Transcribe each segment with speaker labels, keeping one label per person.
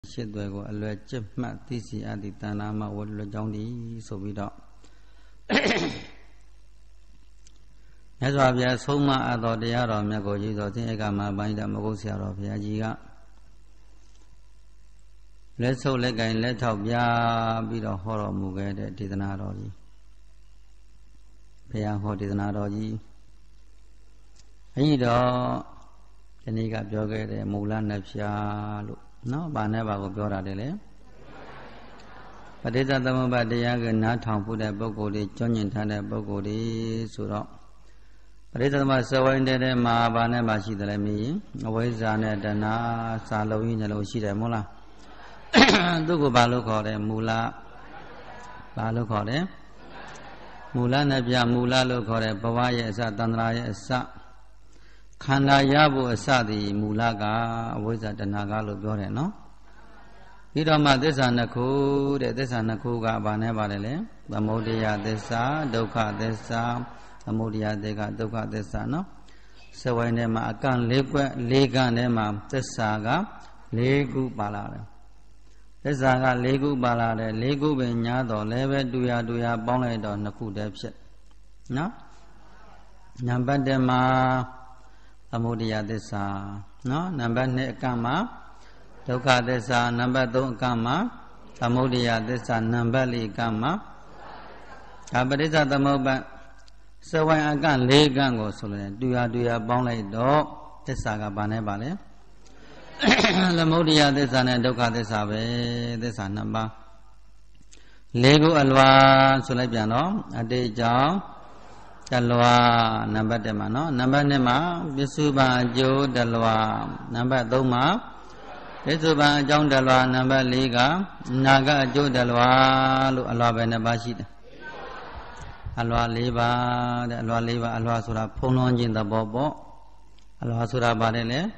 Speaker 1: Shit tôi có lựa chép mà tí xì à thì ta nào mà vật lựa trong đi số bị đó. Nhớ rồi bây giờ số mà ở đó thì ở đó mình có gì đó thì cái mà bây giờ mình có xài rồi bây giờ gì cả. Lấy số lấy cái lấy thầu bây giờ bị đó họ rồi mua cái để thì ta nào rồi gì. Bây giờ họ thì ta nào rồi gì. Ấy đó cái này gặp cho cái để mua lan nếp xia luôn. Nó bà này bà cóပြောra đây đấy. Và thế ra tâm bà đây cái nát thằng phụ đại bố cô đi cho nhìn thằng đại bố cô đi sửa đó. Và thế ra mà sửa vấn đề đấy mà bà này bà chỉ là mi, với giá này đã na xa lâu như lâu chỉ đấy mua la. Tôi có bà lúc họ đấy mua la, bà lúc họ đấy. Mua la này bây mua la lúc họ đấy bảo vệ sa tantra ye sa. Khana yabu sa thì mù la cả với giá đàn na lúc đó đấy nó. Khi đó mà thế sản khu để thế sản khu cả bà này bà này lấy, bà mô đi à thế sa, đâu cả thế sa, bà mô đi à thế cả đâu cả thế sa nó. Sau này này mà càng lấy càng này mà thế sa cả lấy gu bà la đấy. Thế sa cả lấy gu bà la đấy, lấy gu bên nhà đó lấy về đuôi à bóng lại đó nó khu đẹp chết, nó. Năm bên đây mà Amodiya Desa, no? Number ne kama, Dukha Desa, number 2 kama, Amodiya Desa, number 4 kama. Abadisa Tamoba, so when I can lay gang or so, do ya bong like dog, Desaga Bane Bale. Lamodiya Desa and Dukha Desa, Desa number. Lego Alwa, Solabiano, Adeja. Dalwa number tema no number nema Visuba jo dalwa number 3 ma Visuba ajong dalwa number 4 ka Naga jo dalwa lu alwa be ne ba shi de alwa 4 ba de alwa 4 ba alwa soda phon lon chin thabo po alwa soda ba de le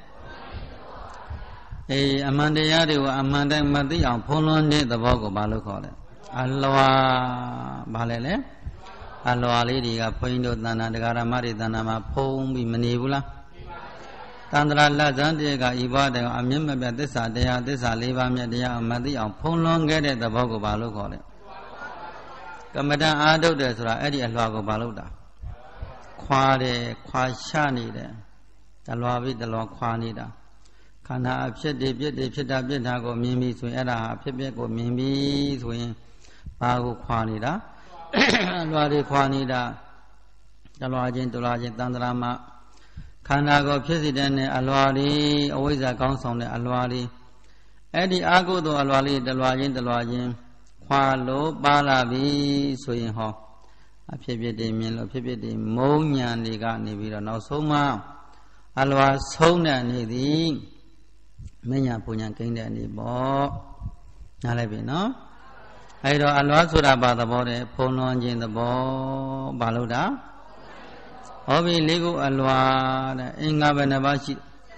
Speaker 1: aman taya de ko aman tai ma thi aung phon lon de thabo ko ba lo khaw de alwa ba le Alwa lady ga poindo dana de garamari dana ma phone bi mani bu la Tandra la zan de ga iba de a myet ma pyat thissa taya thissa 4 ပါးမြတ်တရားအမှတ်သိအောင်ဖုံးလွှမ်းခဲ့တဲ့သဘောကိုဘာလို့ခေါ်လဲကမ္မဋ္ဌာန်းအားထုတ်တယ်ဆိုတာအဲ့ဒီအလွှာကိုဘာလို့တာခွာတယ်ခွာချနေတယ်တလွာပြီးတလွာခွာနေတာခန္ဓာအဖြစ်တွေပြစ်တွေဖြစ်တာကိုမြင်ပြီးဆိုရင်အဲ့ဒါအဖြစ်ကိုမြင်ပြီးဆိုရင်ဘာကိုခွာနေတာလွာတွေခွာနေတာတလွာချင်းတန်တရာမှာခန္ဓာကိုဖြစ်စေတဲ့အလွာတွေအဝိဇ္ဇာကောင်းဆောင်တဲ့အလွာတွေအဲ့ဒီအာဟုသောအလွာလေးတလွာချင်းခွာလို့ပါလာပြီဆိုရင်ဟောအဖြစ်တွေမြင်လို့ဖြစ်တွေမုံညာတွေကနေပြီးတော့နောက်ဆုံးမှအလွာဆုံးတဲ့အနေသည်မညာပူညာကိန်းတဲ့အနေပေါ့နားလိုက်ပြီနော်အဲ့တော့အလွားဆိုတာဘာသဘောလဲဖုံးလွှမ်းခြင်းသဘောဘာလို့တာဟောပြီလေးခုအလွားတဲ့အင်္ဂါဘယ်နှပါးရှိ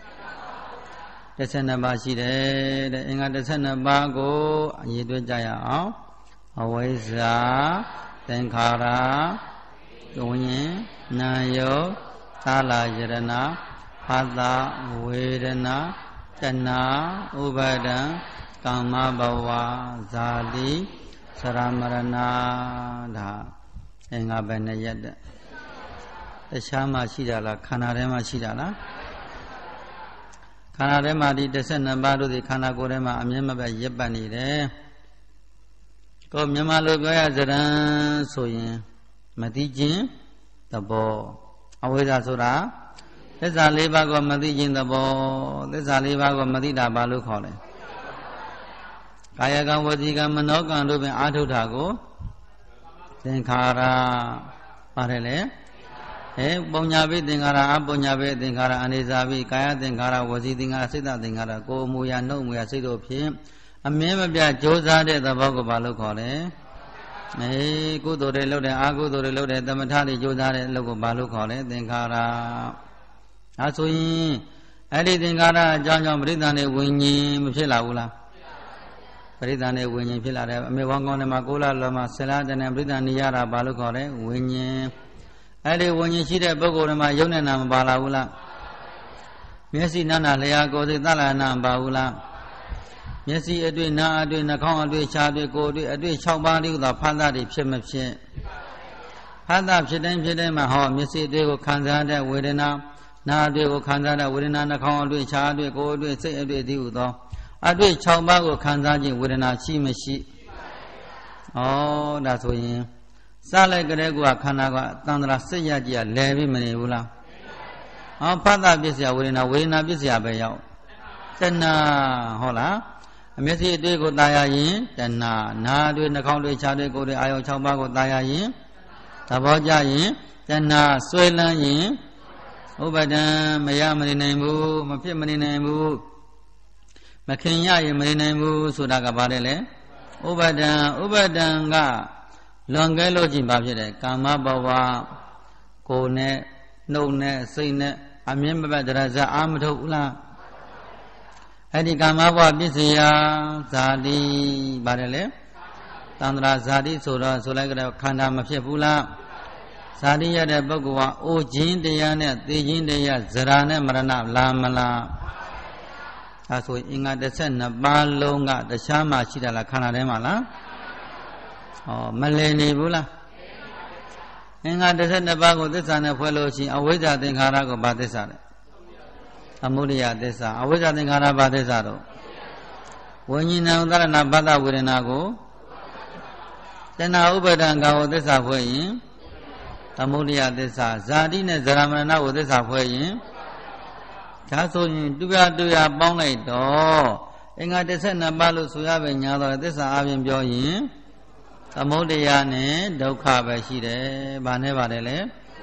Speaker 1: 12ပါးရှိတယ်တဲ့အင်္ဂါ12ပါးကိုအရေးတွေ့ကြရအောင်အဝိဇ္ဇာသင်္ခါရဝိညာဉ်နာယောသာလယရဏဖသဝေဒနာတဏှာဥပါဒံကာမဘဝဇာတိစရမရဏဒါအင်္ဂါဘယ်နဲ့ရက်တဲ့တခြားမှရှိတာလားခန္ဓာထဲမှာရှိတာလားခန္ဓာထဲမှာဒီ12ပါးတို့ဒီခန္ဓာကိုယ်ထဲမှာအမြဲမပြတ်ရက်ပတ်နေတယ်ကိုယ်မြန်မာလိုပြောရစရံဆိုရင်မသိခြင်းသဘောအဝိဇ္ဇာဆိုတာသစ္စာ 4 ပါးကိုမသိခြင်းသဘောသစ္စာ 4 ပါးကိုမသိတာဘာလို့ခေါ်လဲကာယကံဝစီကံမနောကံတို့ပင်အာထုထာကိုသင်္ခါရပါတယ်လေပုံညာပိသင်္ခါရအပုံညာပိသင်္ခါရအနေစာပိကာယသင်္ခါရဝစီသင်္ခါရစိတ်သင်္ခါရကိုယ်မူရာနှုတ်မူရာစိတ်တို့ဖြင့်အမြဲမပြတ်ကြိုးစားတဲ့သဘောကိုဘာလို့ခေါ်လဲကုသိုလ်တွေလုပ်တယ်အကုသိုလ်တွေလုပ်တယ်သမထတွေကြိုးစားတဲ့အလုပ်ကိုဘာလို့ခေါ်လဲသင်္ခါရအဲဆိုရင်အဲ့ဒီသင်္ခါရအကြောင်းကြောင့်ပရိသန္တိဝိညာဉ်မဖြစ်လာဘူးလားပရိသန္တိဝိညာဉ်ဖြစ်လာတယ်အမေဝံကောင်းထဲမှာကိုလာလောမှာဆလာတဲ့နဲ့ပရိသန္တိရတာဘာလို့ခေါ်လဲဝိညာဉ်အဲ့ဒီဝိညာဉ်ရှိတဲ့ပုဂ္ဂိုလ်တွေမှာယုံနဲ့နာမပါလာဘူးလားမျက်စိနာနာလျာကိုယ်စိတ်သလနာမပါဘူးလားမျက်စိအတွေ့နားအတွေ့နှာခေါင်းအတွေ့ရှားအတွေ့ကိုယ်အတွေ့အတွေ့6ပါးလေးသောဖတ်တာတွေဖြစ်မဖြစ်ဖတ်တာဖြစ်တိုင်းမှာဟောမျက်စိအတွေ့ကိုခံစားတဲ့ဝေဒနာနာအတွေ့ကိုခံစားတဲ့ဝေဒနာနှာခေါင်းအတွေ့ရှားအတွေ့ကိုယ်အတွေ့စိတ်အတွေ့ဒီဟုသောအတွေ့6ပါးကိုခံစားခြင်းဝေဒနာရှိမရှိဩဒါဆိုရင်စလိုက်ကြတဲ့ကခန္ဓာကတန်ត្រာစိတ်ရကြည်လဲပြီးမနေဘူးလားဟောဖတ်တာပြစ်စရာဝေဒနာပြစ်စရာပဲရောက်တဏှာဟုတ်လားအမျက်စိအတွေ့ကိုตายရရင်တဏှာနာအတွေ့နှာခေါင်းတွေ့ခြားတွေ့ကိုယ်တွေ့အာယုံ6ပါးကိုตายရရင်သဘောကျရင်တဏှာဆွဲလန်းရင်ဥပါဒံမရမနေနိုင်ဘူးမဖြစ်မနေနိုင်ဘူးမခင်ရရင်မနေနိုင်ဘူးဆိုတာကဘာလဲလဲဥပါဒံကလွန်ကဲလို့ချင်းဘာဖြစ်တယ်ကာမဘဝကိုယ်နဲ့နှုတ်နဲ့စိတ်နဲ့အမြင်မပတ်တရားစအာမထုတ်ဘူးလားအဲ့ဒီကာမဘဝပစ္စယဇာတိပါတယ်လေတန္တရာဇာတိဆိုတော့ဆိုလိုက်ကြတော့ခန္ဓာမဖြစ်ဘူးလားဇာတိရတဲ့ပုဂ္ဂိုလ်ဟာအိုခြင်းတရားနဲ့သိခြင်းတရားဇရာနဲ့မရဏလာမလားဒါဆိုအင်္ဂါ12ပါးလုံးကတခြားမှရှိတယ်လားခန္ဓာထဲမှာလားဩမလည်နေဘူးလားအင်္ဂါ12ပါးကိုသစ္စာနဲ့ဖွဲ့လို့ရှိရင်အဝိဇ္ဇာသင်္ခါရကိုဘာသစ္စာလဲသမုဒယသစ္စာအဝိဇ္ဇာသင်္ခါရဘာသစ္စာတော့ဝိညာဏဥဒရဏဘာဒဝေဒနာကိုတဏှာဥပါဒံကာကိုသစ္စာဖွဲ့ရင်သမုဒယသစ္စာဇာတိနဲ့ဇရမရဏကိုသစ္စာဖွဲ့ရင်ဒါဆိုရင်တူရပေါင်းလိုက်တော့အင်္ဂါ12ပါးလို့ဆိုရပဲညာတော့သစ္စာအပြင်ပြောရင်သမုဒယနဲ့ဒုက္ခပဲရှိတယ်။ဘာနဲ့ပါတယ်လဲ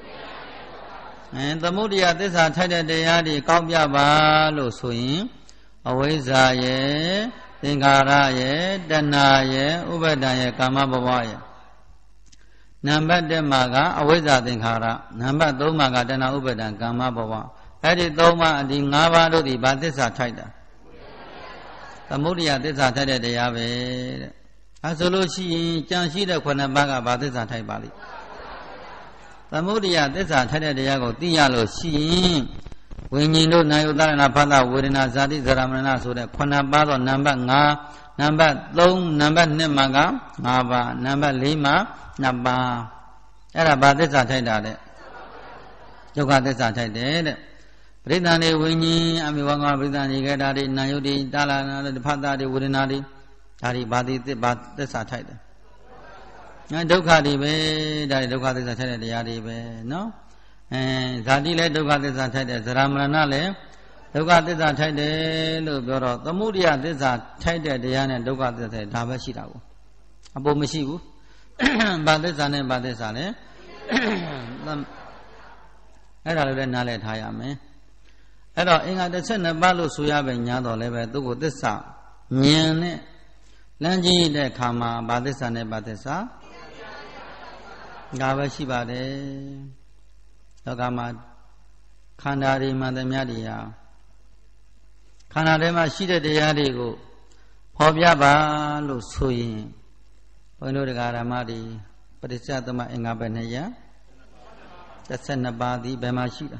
Speaker 1: သမုဒယသစ္စာထိုက်တဲ့တရားတွေကောက်ပြပါလို့ဆိုရင်အဝိဇ္ဇာရဲ့သင်္ခါရရဲ့တဏှာရဲ့ဥပါဒံရဲ့ကာမဘဝရဲ့နံပါတ်1မှာကအဝိဇ္ဇာသင်္ခါရနံပါတ်3မှာကတဏှာဥပါဒံကာမဘဝအဲ့ဒီ3ပါးဒီ5ပါးတို့ဒီဘာသစ္စာထိုက်တာသမုဒယသစ္စာထိုက်တဲ့တရားပဲတဲ့အဲဆိုလို့ရှိရင်ကြံရှိတဲ့9ပါးကဘာသစ္စာထိုက်ပါလိမ့်သမုဒယသစ္စာထိုက်တဲ့တရားကိုသိရလို့ရှိရင်ဝိညာဉ်တို့နာယုတရဏဖသဝေဒနာဇာတိဇရမရဏဆိုတဲ့9ပါးသောနံပါတ်5နံပါတ်3နံပါတ်2မှာက5ပါးနံပါတ်4မှာ2ပါးအဲ့ဒါဘာသစ္စာထိုက်တာလဲဒုက္ခသစ္စာထိုက်တယ်တဲ့ပရိသန္တိဝိညာဉ်အမိဝငါပရိသန္တိကတာတွေနာယုတိတာလာနာဖသတွေဝေဒနာတွေဒါတွေဘာသစ္စာထိုက်တယ်ဒုက္ခတွေပဲဒါတွေဒုက္ခသစ္စာထိုက်တဲ့တရားတွေပဲနော်ဇာတိလည်းဒုက္ခသစ္စာထိုက်တယ်ဇရာမရဏလည်းဒုက္ခသစ္စာထိုက်တယ်လို့ပြောတော့သမုဒယသစ္စာထိုက်တဲ့တရားနဲ့ဒုက္ခသစ္စာဒါပဲရှိတာကိုအပေါ်မရှိဘူးဘာသစ္စာနဲ့ဘာသစ္စာလဲအဲ့ဒါလည်းနားလည်ထားရမယ်အဲ့တော့အင်္ဂါ12ပါးလို့ဆိုရပဲညာတော့လည်းပဲသူ့ကိုသစ္စာဉာဏ်နဲ့လမ်းကြီးတဲ့ခါမှာဘာသစ္စာနဲ့ဘာသစ္စာဒါပဲရှိပါတယ်လောကမှာခန္ဓာတွေမှန်သမျှတွေဟာခန္ဓာထဲမှာရှိတဲ့တရားတွေကိုဖော်ပြပါလို့ဆိုရင်ဘုန်းတို့တရားဓမ္မတွေပရိစ္ဆေသမအင်္ဂါပဲနဲ့ရ12ပါးသည်ဘယ်မှာရှိတာ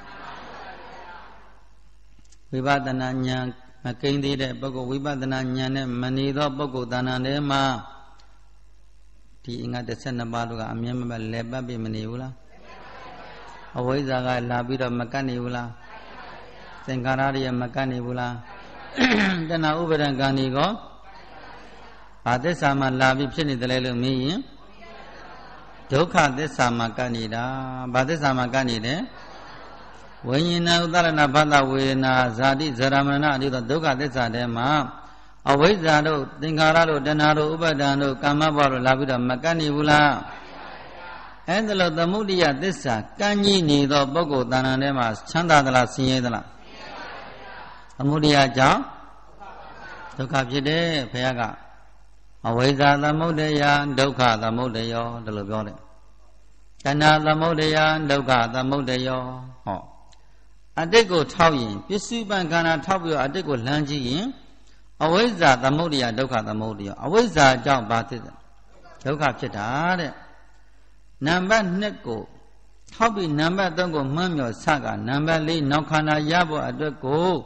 Speaker 1: ဝိပဿနာဉာဏ်မကိန်းသေးတဲ့ပုဂ္ဂိုလ်ဝိပဿနာဉာဏ်နဲ့မနေသောပုဂ္ဂိုလ်တဏ္ဍာထဲမှာဒီအင်္ဂါ12ပါးတို့ကအမြဲမလဲပတ်ပြီးမနေဘူးလားအဝိဇ္ဇာကလာပြီးတော့မကတ်နေဘူးလားသင်္ခါရတွေမကတ်နေဘူးလားတဏှာဥပါဒံကံဒီကောဘာသစ္စာမှလာပြီးဖြစ်နေတယ်လို့မေးရင်ဒုက္ခသစ္စာမှကတ်နေတာဘာသစ္စာမှကတ်နေတယ်ဝိညာဏဥဒရဏဘာသဝေဒနာဇာတိဇရမရဏအတိသောဒုက္ခသစ္စာထဲမှာအဝိဇ္ဇာတို့သင်္ခါရတို့တဏှာတို့ဥပါဒံတို့ကာမဘဝတို့လာပြီးတော့မကတ်နေဘူးလားအဲ့ဒါလို့သမုဒိယသစ္စာကန့်ကြီးနေသောပုဂ္ဂိုလ်တဏ္ဍာထဲမှာချမ်းသာသလားဆင်းရဲသလားသမုဒိယကြောင့်ဒုက္ခဖြစ်တယ်ဘုရားကအဝိဇ္ဇာသမုဒယဒုက္ခသမုဒယောဒါလိုပြောတယ်တဏှာသမုဒယဒုက္ခသမုဒယောဟောအတိတ်ကိုထောက်ရင်ပစ္စုပန်ခန္ဓာထောက်ပြီးတော့အတိတ်ကိုလှမ်းကြည့်ရင်အဝိဇ္ဇာသမုဒယဒုက္ခသမုဒယောအဝိဇ္ဇာကြောင့်ဘာဖြစ်လဲဒုက္ခဖြစ်တာတဲ့နံပါတ်2ကိုထောက်ပြီးနံပါတ်3ကိုမှန်းမြော်ဆကနံပါတ်4နောက်ခန္ဓာရဖို့အတွက်ကို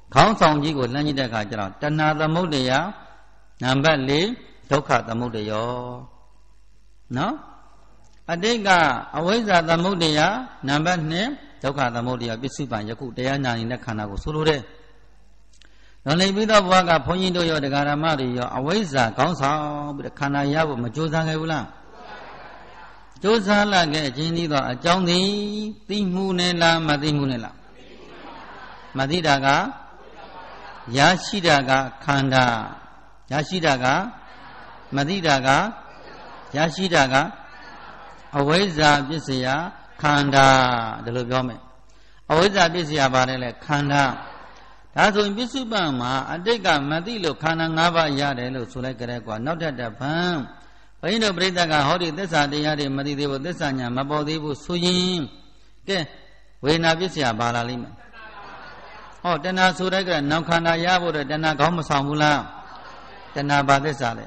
Speaker 1: ခေါင်းဆောင်ကြီးကိုလှမ်းကြည့်တဲ့အခါကျတော့တဏှာသမုဒ္ဒရာနံပါတ်4ဒုက္ခသမုဒ္ဒယောနော်အတိတ်ကအဝိဇ္ဇာသမုဒ္ဒရာနံပါတ်2ဒုက္ခသမုဒ္ဒရာပစ္စုပန်ယခုတရားနာနေတဲ့ခန္ဓာကိုဆိုလိုတဲ့လွန်လည်ပြီးတော့ဘဝကဘုန်းကြီးတို့ရောတရားဓမ္မတွေရောအဝိဇ္ဇာခေါင်းဆောင်ပြီးတော့ခန္ဓာရဖို့မကြိုးစားခဲ့ဘူးလားကြိုးစားလာခဲ့ခြင်းဒီတော့အကြောင်းသည်သိမှုနဲ့လားမသိမှုနဲ့လားမသိတာကရရှိတာကခန္ဓာရရှိတာကမသိတာကရရှိတာကအဝိဇ္ဇာပစ္စယခန္ဓာဒါလိုပြောမယ်အဝိဇ္ဇာပစ္စယပါတယ်လေခန္ဓာဒါဆိုရင်ပစ္စုပန်မှာအတိတ်ကမသိလို့ခန္ဓာ၅ပါးရတယ်လို့ဆိုလိုက်ကြတဲ့ကွာနောက်ထပ်တစ်ဖန်ဘုန်းကြီးတို့ပြိဿကဟောဒီသစ္စာတရားတွေမသိသေးဘူးသစ္စာညာမပေါ်သေးဘူးဆိုရင်ကဲဝေဒနာပစ္စယပါလာလိမ့်မယ်ဟောတဏှာဆိုတဲ့ကနောက်ခန္ဓာရဖို့တော့တဏှာကောင်းမဆောင်ဘူးလားတဏှာဘာသစ္စာလဲ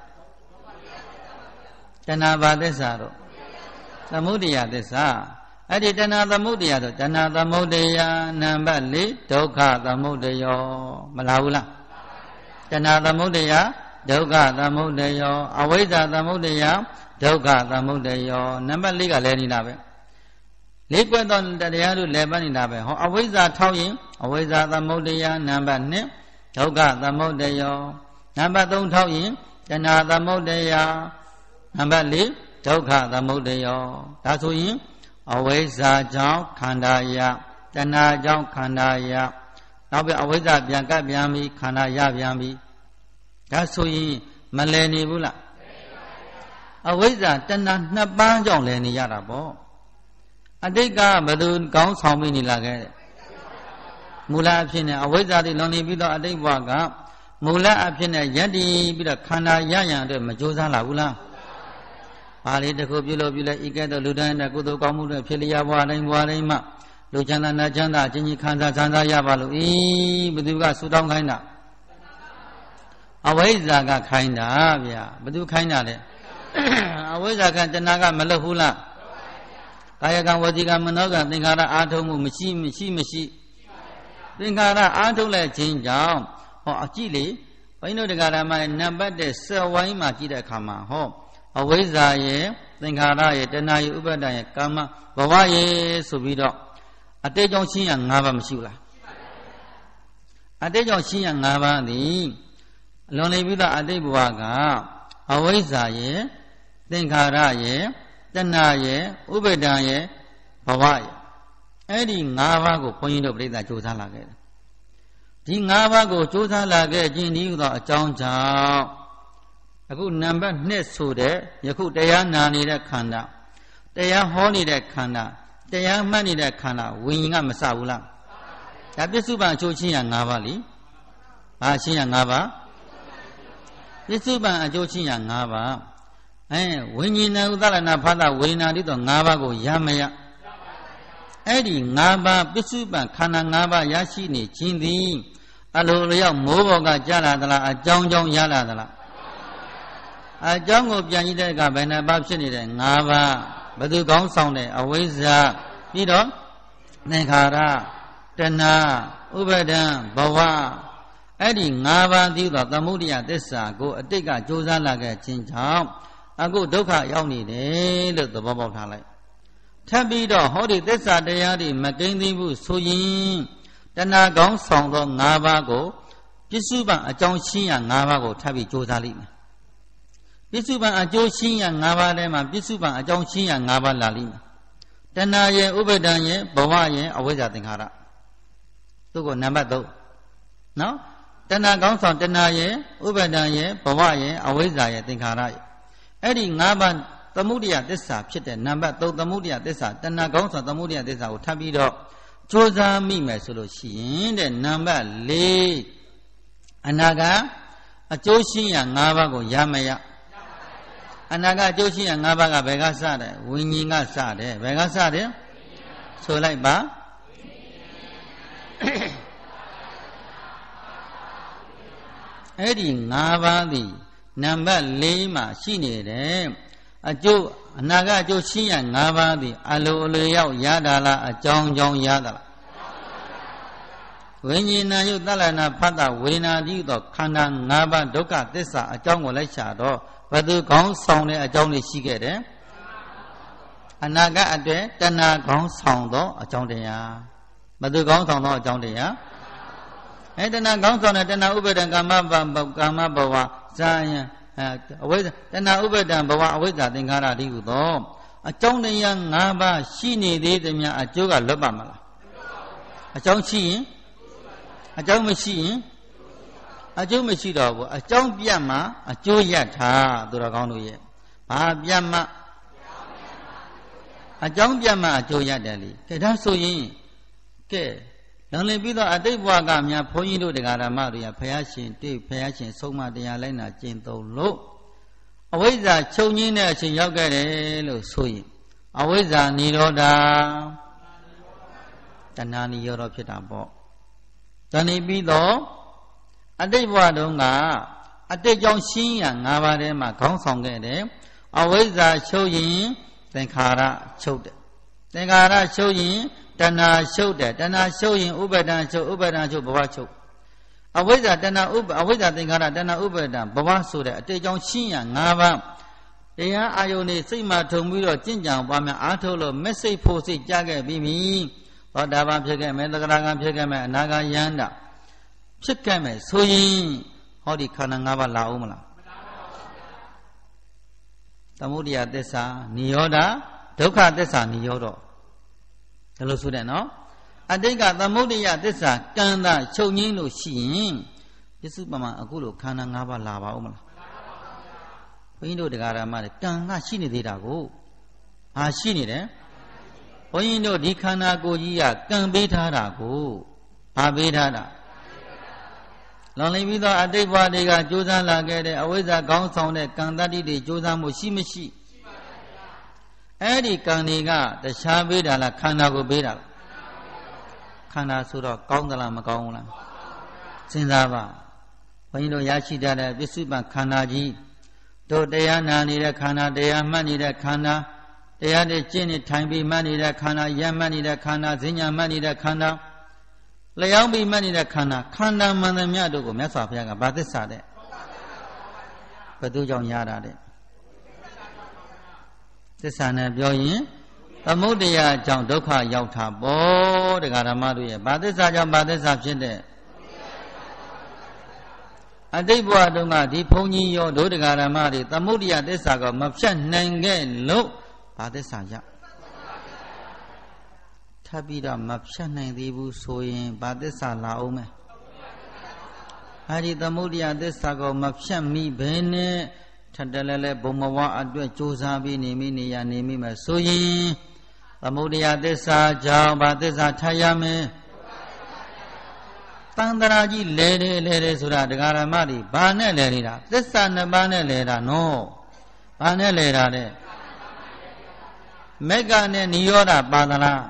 Speaker 1: တဏှာဘာသစ္စာတော့သမုဒယသစ္စာအဲ့ဒီတဏှာသမုဒယဆိုတဏှာသမုဒယနံပါတ်4ဒုက္ခသမုဒယောမလားဘူးလားတဏှာသမုဒယဒုက္ခသမုဒယောအဝိဇ္ဇာသမုဒယဒုက္ခသမုဒယောနံပါတ်4ကလည်းနေတာပဲလေးကွက်သောတရားတို့လည်းပတ်နေတာပဲဟောအဝိဇ္ဇာထောက်ရင်အဝိဇ္ဇာသမုဒယနံပါတ်2ဒုက္ခသမုဒယောနံပါတ်3ထောက်ရင်တဏှာသမုဒယနံပါတ်4ဒုက္ခသမုဒယောဒါဆိုရင်အဝိဇ္ဇာကြောင့်ခန္ဓာယတဏှာကြောင့်ခန္ဓာယနောက်ပြီးအဝိဇ္ဇာပြန်ကပ်ပြန်ပြီးခန္ဓာရပြန်ပြီးဒါဆိုရင်မလည်နေဘူးလားအဝိဇ္ဇာတဏှာ2ပါးကြောင့်လည်နေရတာပေါ့အတိတ်ကဘယ်သူကောင်းဆောင်ပြီးနေလာခဲ့မူလအဖြစ်နဲ့အဝိဇ္ဇာတွေလွန်နေပြီးတော့အတိတ်ဘဝကမူလအဖြစ်နဲ့ယက်တည်ပြီးတော့ခန္ဓာရရန်အတွက်မကြိုးစားလာဘူးလားပါဠိတစ်ခုပြုလို့ပြုလိုက်ဤကဲ့သို့လူတိုင်းနဲ့ကုသိုလ်ကောင်းမှုတွေဖြစ်လျာဘဝတိုင်းမှလူချမ်းသာနတ်ချမ်းသာအချင်းချင်းခံစားချမ်းသာရပါလို့ဘယ်သူကဆူတောင်းခိုင်းတာအဝိဇ္ဇာကခိုင်းတာဗျာဘယ်သူခိုင်းတာလဲအဝိဇ္ဇာကတဏှာကမလုပ်ဘူးလားကာယကံဝစီကံမနောကံသင်္ခါရအာထုံမှုမရှိသင်္ခါရအာထုံလိုက်ခြင်းကြောင့်ဟောအကြည့်လေဘိန်းတို့တရားဓမ္မရဲ့နံပါတ်တဲ့စက်ဝိုင်းမှာကြည့်တဲ့အခါမှာဟောအဝိဇ္ဇာရဲ့သင်္ခါရရဲ့တဏှာရဲ့ဥပါဒရဲ့ကာမဘဝရဲ့ဆိုပြီးတော့အတိတ်ကြောင့်ရှင်းရ၅ပါးမရှိဘူးလားအတိတ်ကြောင့်ရှင်းရ၅ပါးသည်အလွန်နေပြီးတော့အတိတ်ဘဝကအဝိဇ္ဇာရဲ့သင်္ခါရရဲ့တဏှာရဲ့ဥပါဒရဲ့ဘဝရဲ့အဲ့ဒီ၅ပါးကိုဘုန်းကြီးတို့ပြိဿကြိုးစားလာခဲ့တယ်ဒီ၅ပါးကိုကြိုးစားလာခဲ့ခြင်းဒီသောအကြောင်းကြောင့်အခုနံပါတ်2ဆိုတဲ့ယခုတရားနာနေတဲ့ခန္ဓာတရားဟောနေတဲ့ခန္ဓာတရားမှတ်နေတဲ့ခန္ဓာဝိညာဉ်ကမစဘူးလားဒါပစ္စုပန်အချိုးချင်းရ၅ပါးလीဘာချင်းရ၅ပါးပစ္စုပန်အချိုးချင်းရ၅ပါးဝိညာဉ်ဥဒ္ဒလနာဖသဝေဒနာတိတော့၅ပါးကိုရမရအဲ့ဒီ၅ပါးပစ္စုပန်ခန္ဓာ၅ပါးရရှိနေခြင်းသည်အလိုလျောက်မိုးဘောကကြလာသလားအကြောင်းကြောင့်ရလာသလားအကြောင်းကိုပြန်ကြည့်တဲ့အခါဘယ်နှပါးဖြစ်နေတယ်၅ပါးဘယ်သူကောင်းဆောင်တယ်အဝိဇ္ဇာပြီးတော့သင်္ခါရတဏှာဥပါဒံဘဝအဲ့ဒီ၅ပါးသိသောသမုဒယသစ္စာကိုအတိတ်ကကြိုးစားလာခဲ့ခြင်းကြောင့်အခုဒုက္ခရောက်နေတယ်လို့သဘောပေါက်ထားလိုက်ထပ်ပြီးတော့ဟောဒီသစ္စာတရားတွေမကိန်းသိဘူးဆိုရင်တဏှာကောင်းဆောင်သော၅ပါးကိုပစ္စုပန်အကြောင်းရှင်းရ၅ပါးကိုထပ်ပြီးကြိုးစားလိမ့်မယ်ပစ္စုပန်အကျိုးရှင်းရ၅ပါးထဲမှာပစ္စုပန်အကြောင်းရှင်းရ၅ပါးလာလိမ့်မယ်တဏှာရဲ့ဥပါဒံရဲ့ဘဝရဲ့အဝိဇ္ဇာသင်္ခါရသူကနံပါတ်3နော်တဏှာကောင်းဆောင်တဏှာရဲ့ဥပါဒံရဲ့ဘဝရဲ့အဝိဇ္ဇာရဲ့သင်္ခါရရဲ့အဲ့ဒီ၅ပါးသမုဒယသစ္စာဖြစ်တဲ့နံပါတ်3သမုဒယသစ္စာတဏှာကောင်းဆောင်သမုဒယသစ္စာကိုထပ်ပြီးတော့ကြိုးစားမိမယ်ဆိုလို့ရှိရင်တဲ့နံပါတ်4အနာကအကျိုးရှင်းရ၅ပါးကိုရမရအနာကအကျိုးရှင်းရ၅ပါးကဘယ်ကစတယ်ဝိညာဉ်ကစတယ်ဘယ်ကစတယ်ဆိုလိုက်ပါအဲ့ဒီ၅ပါးသည်နံပါတ်4မှာရှိနေတယ်အကျိုးအနာကအကျိုးရှင်းရ၅ပါးသည်အလိုအလျောက်ရတာလားအကြောင်းကြောင့်ရတာလားဝိညာဉ်နာယုတလနာဖတ်တာဝေဒနာတိသောခန္ဓာ၅ပါးဒုက္ခသစ္စာအကြောင်းကိုလိုက်ရှာတော့ဘသူခေါင်းဆောင်တဲ့အကြောင်းတွေရှိခဲ့တယ်အနာဂတ်အတွက်တဏှာခေါင်းဆောင်သောအကြောင်းတရားဘသူခေါင်းဆောင်သောအကြောင်းတရားတဏှာခေါင်းဆောင်တဲ့တဏှာဥပါဒံကာမဘဝဇာယံအဝိဇ္ဇတဏှာဥပါဒံဘဝအဝိဇ္ဇာသင်္ခါရတိဟုသောအကြောင်းတရား၅ပါးရှိနေသေးသမျှအကျိုးကလွတ်ပါမလားအကြောင်းရှိရင်အကြောင်းမရှိရင်အကျိုးမရှိတော့ဘူးအကြောင်းပြတ်မှအကျိုးရထားသူတော်ကောင်းတို့ရဲ့ဘာပြတ်မှအကြောင်းပြတ်မှအကျိုးရတယ်လေကဲဒါဆိုရင်ကဲလုံလည်ပြီးတော့အတိတ်ဘဝကများဘုန်းကြီးတို့တရားဓမ္မတွေကဘုရားရှင်တွေ့ဘုရားရှင်ဆုံးမတရားလိုက်နာကျင့်သုံးလို့အဝိဇ္ဇာချုပ်ငင်းတဲ့အချိန်ရောက်ခဲ့တယ်လို့ဆိုရင်အဝိဇ္ဇာនិရောဓတဏှာនិရောဓဖြစ်တာပေါ့တဏှိပြီးတော့အတိတ်ဘဝတုန်းကအတိတ်ကြောင့်ရှင်းရ၅ပါးထဲမှာခေါင်းဆောင်ခဲ့တယ်အဝိဇ္ဇာချုပ်ရင်သင်္ခါရချုပ်တယ်သင်္ခါရချုပ်ရင်တဏှာချုပ်တယ်တဏှာချုပ်ရင်ဥပါဒံချုပ်ဥပါဒံချုပ်ဘဝချုပ်အဝိဇ္ဇာတဏှာအဝိဇ္ဇာသင်္ခါရတဏှာဥပါဒံဘဝဆိုတဲ့အတိတ်ကြောင့်ရှင်းရ၅ပါးတရားအာယုန်နဲ့စိတ်မှထုံပြီးတော့ကျင့်ကြံပွားများအားထုတ်လို့မက်စိတ်ဖို့စိတ်ကြခဲ့ပြီးပြီသောတာပန်ဖြစ်ခဲ့မယ်သဂရဂံဖြစ်ခဲ့မယ်အနာဂါယန္တာဖြစ်ခဲ့မယ်ဆိုရင်ဟောဒီခန္ဓာ၅ပါးလာအောင်မလားသမုဒယသစ္စာនិရောဓဒုက္ခသစ္စာនិရောဓဒါလို့ဆိုတဲ့နော်အတိတ်ကသမုဒယသစ္စာကံသာချုပ်ငင်းလို့ရှိရင်ပစ္စုပန်မှာအခုလိုခန္ဓာ၅ပါးလာပါဦးမလားဘုန်းကြီးတို့တရားဓမ္မတွေကံကရှိနေသေးတာကိုရှိနေတယ်ဘုန်းကြီးတို့ဒီခန္ဓာကိုယ်ကြီးကကံပေးထားတာကိုပေးထားတာလောင်လီပြီးတော့အတိတ်ဘဝတွေကကြိုးစားလာခဲ့တဲ့အဝိဇ္ဇာခေါင်းဆောင်တဲ့ကံတတ္တိတွေကြိုးစားမှုရှိမရှိအဲ့ဒီကံတွေကတခြားပေးတာလားခန္ဓာကိုပေးတာလားခန္ဓာဆိုတော့ကောင်းသလားမကောင်းဘူးလားစဉ်းစားပါဘုန်းကြီးတို့ရရှိတတ်တဲ့ပစ္စုပန်ခန္ဓာကြီးတို့တရားနာနေတဲ့ခန္ဓာတရားမှတ်နေတဲ့ခန္ဓာတရားတွေကျင့်နေထိုင်ပြီးမှတ်နေတဲ့ခန္ဓာရမှတ်နေတဲ့ခန္ဓာဈဉ္ညာမှတ်နေတဲ့ခန္ဓာလျောင်းပြီးမှတ်နေတဲ့ခန္ဓာမှန်သမျှတို့ကိုမြတ်စွာဘုရားကဘာသစ္စာတဲ့ဘယ်သူကြောင့်ရတာတဲ့သစ္စာနဲ့ပြောရင်သမုဒယကြောင့်ဒုက္ခရောက်တာပေါ့တရားဓမ္မတို့ရဲ့ဘာသစ္စာကြောင့်ဘာသစ္စာဖြစ်တဲ့အတိတ်ဘဝတုန်းကဒီဘုန်းကြီးရောတို့တရားဓမ္မတွေသမုဒယသစ္စာကိုမဖြတ်နိုင်ခဲ့လို့ဘာသစ္စာရထပ်ပြီးတော့မဖြတ်နိုင်သေးဘူးဆိုရင်ဘာသစ္စာလာအောင်မယ်အဲဒီသမုဒယသစ္စာကိုမဖြတ်မိဘဲနဲ့ထပ်တလဲလဲဘုံဘဝအတွက်ကြိုးစားပြီးနေမိမယ်ဆိုရင်သမုဒယသစ္စာကြောင့်ဘာသစ္စာထပ်ရမယ်တန်တရာကြီးလဲတယ်ဆိုတာတရားဓမ္မတွေဘာနဲ့လဲနေတာသစ္စာနှစ်ပါးနဲ့လဲတာနော်ဘာနဲ့လဲတာတဲ့မက္ခနဲ့និရောဓပါဒလား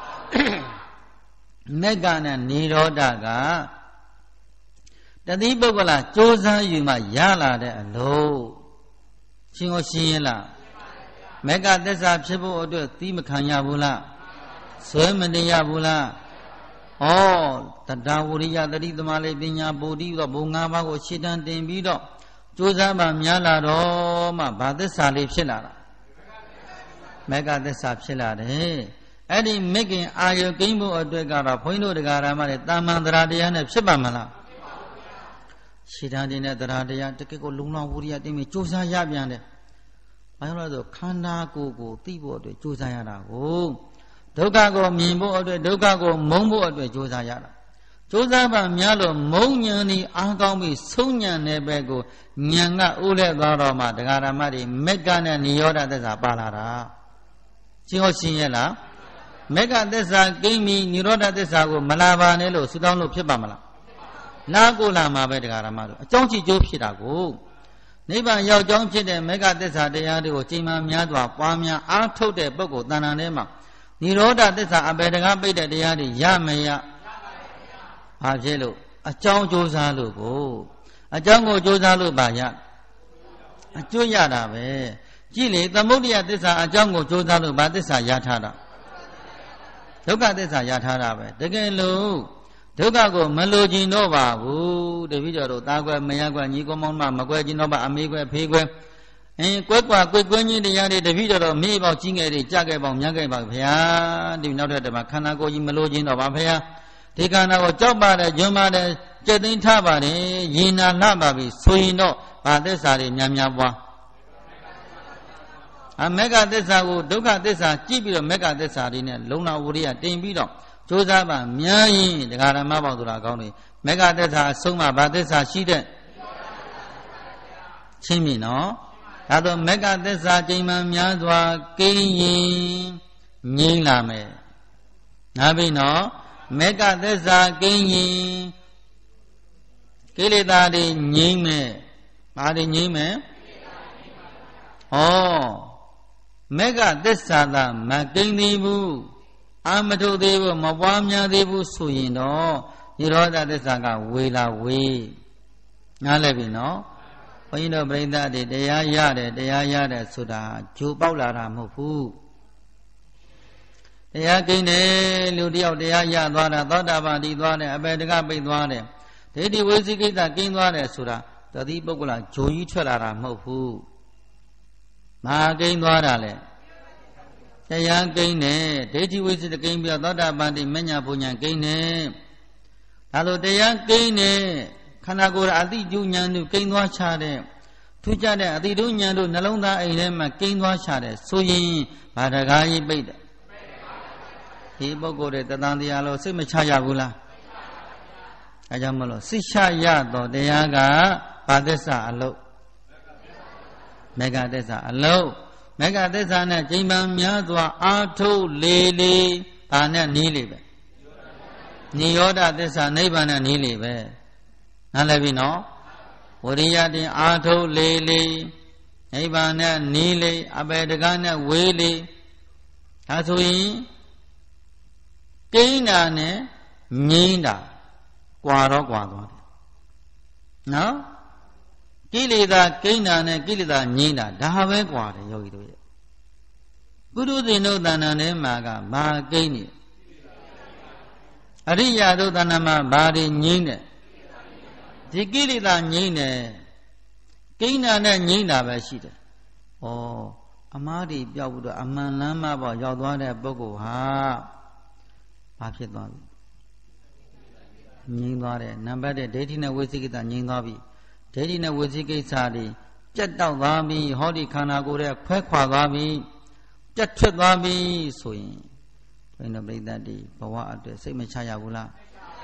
Speaker 1: မက္ခနဲ့និရောဓကတတိပုဂ္ဂလကြိုးစားယူမှရလာတဲ့အလို့ရှင်းရင်လားမက္ခသစ္စာဖြစ်ဖို့အတွက်သီးမခံရဘူးလားဆွဲမတင်ရဘူးလားတတ္တဝရိယတတိသမารိပညာပိုတိတော့ဘုံ၅ပါးကိုရှင်းတန်းတင်ပြီးတော့ကြိုးစားမှများလာတော့မှဘာသစ္စာလေးဖြစ်လာတာမက္ခသစ္စာဖြစ်လာတယ်အဲ့ဒီမက္ခင်အာယုကိန်းဖို့အတွက်ကတော့ဘုန်းကြီးတို့တရားဓမ္မတွေတာမန်တရားတရားနဲ့ဖြစ်ပါမလားရှင်းတန်းတင်တဲ့တရားတရားတကယ်ကိုလုံလောက်ဝရိယတင်ပြီးကြိုးစားရပြန်တယ်ဘာလို့လဲဆိုခန္ဓာကိုယ်ကိုသိဖို့အတွက်ကြိုးစားရတာကိုဒုက္ခကိုမြင်ဖို့အတွက်ဒုက္ခကိုမုန်းဖို့အတွက်ကြိုးစားရတာကြိုးစားပါများလို့မုန်းဉဏ်ဤအားကောင်းပြီးဆုံးဉဏ်တဲ့ဘက်ကိုဉာဏ်ကဥလဲသွားတော့မှတရားဓမ္မတွေမက္ခနဲ့និရောဓသစ္စာပါလာတာရှင်းရဲ့လားမက္ခသစ္စာကိမ့်ပြီးនិရောဓသစ္စာကိုမလာပါနဲ့လို့ဆုတောင်းလို့ဖြစ်ပါမလားလာကိုလာမှာပဲတရားဓမ္မတို့အကြောင်းကြည့်ကျိုးဖြစ်တာကိုနိဗ္ဗာန်ရောက်ကြောင်းဖြစ်တဲ့မက္ခသစ္စာတရားတွေကိုချိန်မှများစွာပွားများအားထုတ်တဲ့ပုဂ္ဂိုလ်တဏ္ဍာထဲမှာនិရောဓသစ္စာအပေတကားပိတ်တဲ့တရားတွေရမရဘာဖြစ်လို့အကြောင်းကြိုးစားလို့ကိုအကြောင်းကိုကြိုးစားလို့ပါရအကျိုးရတာပဲကြည့်လေသမုဒယသစ္စာအကြောင်းကိုကြိုးစားလို့ဘာသစ္စာရထားတာဒုက္ခသစ္စာရထားတာပဲတကယ်လို့ဒုက္ခကိုမလိုချင်တော့ပါဘူးတပည့်တော်တို့သားကွယ်မယားကွယ်ညီကောင်မောင်မကွယ်ချင်တော့ပါအမေကွယ်ဖေးကွယ်ကွက်ကွာကွက်ကွင်းကြီးတရားတွေတပည့်တော်မေးပေါက်ကြီးငယ်တွေကြခဲ့ပေါက်မြတ်ခဲ့ပါဗျာဒီနောက်ထပ်တပါခန္ဓာကိုယ်ကြီးမလိုချင်တော့ပါဗျာဒီခန္ဓာကိုကြောက်ပါတယ်ဂျွန်းပါတယ်ကြက်သိမ်းထားပါတယ်ရင်နာလှပါပြီဆိုရင်တော့ဗာသစ္စာတွေများများပွားမေဃသစ္စာကိုဒုက္ခသစ္စာကြည့်ပြီးတော့မေဃသစ္စာတွေနဲ့လုံလဝရိယတင်ပြီးတော့ကြိုးစားပါများရင်ဒကာဓမ္မပေါင်းဆိုတာကောင်းတယ်မေဃသစ္စာအဆုံးမှာဗာသစ္စာရှိတဲ့ချင်းမြင်နော်ဒါတော့မေဃသစ္စာချိန်မှများစွာကိန်းရင်ငြိမ့်လာမယ်နားပြီနော်မေဃသစ္စာကိန်းရင်ကိလေသာတွေငြိမ့်မယ်ဘာတွေငြိမ့်မယ်ဩမေဃသစ္စာသာမကိန်းသေးဘူးအာမထုတ်သေးဘူးမပွားများသေးဘူးဆိုရင်တော့နိရောဓသစ္စာကဝေလာဝေးနားလည်ပြီနော်ဘုန်းကြီးတို့ပြိဿတွေတရားရတယ်ဆိုတာဂျိုပေါက်လာတာမဟုတ်ဘူးတရားကိန်းတယ်လူတယောက်တရားရသွားတာသောတာပန်ဒီသွားတယ်အပေတကပိတ်သွားတယ်ဒိဋ္ဌိဝိသိကိစ္စကိန်းသွားတယ်ဆိုတာတတိပုဂ္ဂလဂျိုကြီးထွက်လာတာမဟုတ်ဘူးမဟာကိန်းသွားတာလေတရားကိန်းတယ်ဒိဋ္ဌိဝိသိကိန်းပြီးတော့သောတာပန်ဒီမညာဘုံညာကိန်းတယ်ဒါလိုတရားကိန်းတယ်ခန္ဓာကိုယ်အတိကျဉာဏ်တို့ကိန်းသွားချတဲ့ထူးခြားတဲ့အတိတို့ဉာဏ်တို့နှလုံးသားအိမ်ထဲမှာကိန်းသွားချတဲ့ဆိုရင်ဗာတကားကြီးပိတ်တယ်ဒီပုဂ္ဂိုလ်တွေတသံတရားလို့စိတ်မချရဘူးလားအဲကြောင့်မလို့စိတ်ချရတော့တရားကဘာသစ္စာအလုတ်မေဃသစ္စာအလုတ်မေဃသစ္စာနဲ့ချိန်ပံများစွာအာထုတ်လေဘာနဲ့နီးလေပဲနိရောဓသစ္စာနိဗ္ဗာန်နဲ့နီးလေပဲနားလည်ပြီနော်ဝရိယတင်အာထုတ်လေနိဗ္ဗာန်နဲ့နီးလေအပေတကနဲ့ဝေးလေဒါဆိုရင်ကိန်းတာနဲ့ငြိမ်းတာကွာတော့ကွာသွားတယ်နော်ကိလေသာကိန်းတာနဲ့ကိလေသာငြိမ်းတာဒါပဲကွာတယ်ယောဂီတို့ရဲ့ပုရုဇဉ်တို့တဏ္ဍာထဲမှာကဘာကိန်းနေအရိယာတို့တဏ္ဍာမှာဘာတွေငြိမ်းတယ်ဒီကိလေသာငြိမ်းတယ်ကိန်းတာနဲ့ငြိမ်းတာပဲရှိတယ်ဩအမားတွေပြောက်ပြီးတော့အမှန်လမ်းမပေါ်ရောက်သွားတဲ့ပုဂ္ဂိုလ်ဟာဘာဖြစ်သွားပြီငြိမ်းသွားတယ်နံပါတ်1ဒိဋ္ဌိနဲ့ဝိသိကိစ္စငြိမ်းသွားပြီဒိဋ္ဌိနဲ့ဝိသိကိစ္စတွေပြတ်တောက်သွားပြီဟောဒီခန္ဓာကိုယ်ရဲ့ခွဲခွာသွားပြီပြတ်ထွက်သွားပြီဆိုရင်ဘယ်နှပရိသတ်ဒီဘဝအတွက်စိတ်မချရဘူးလား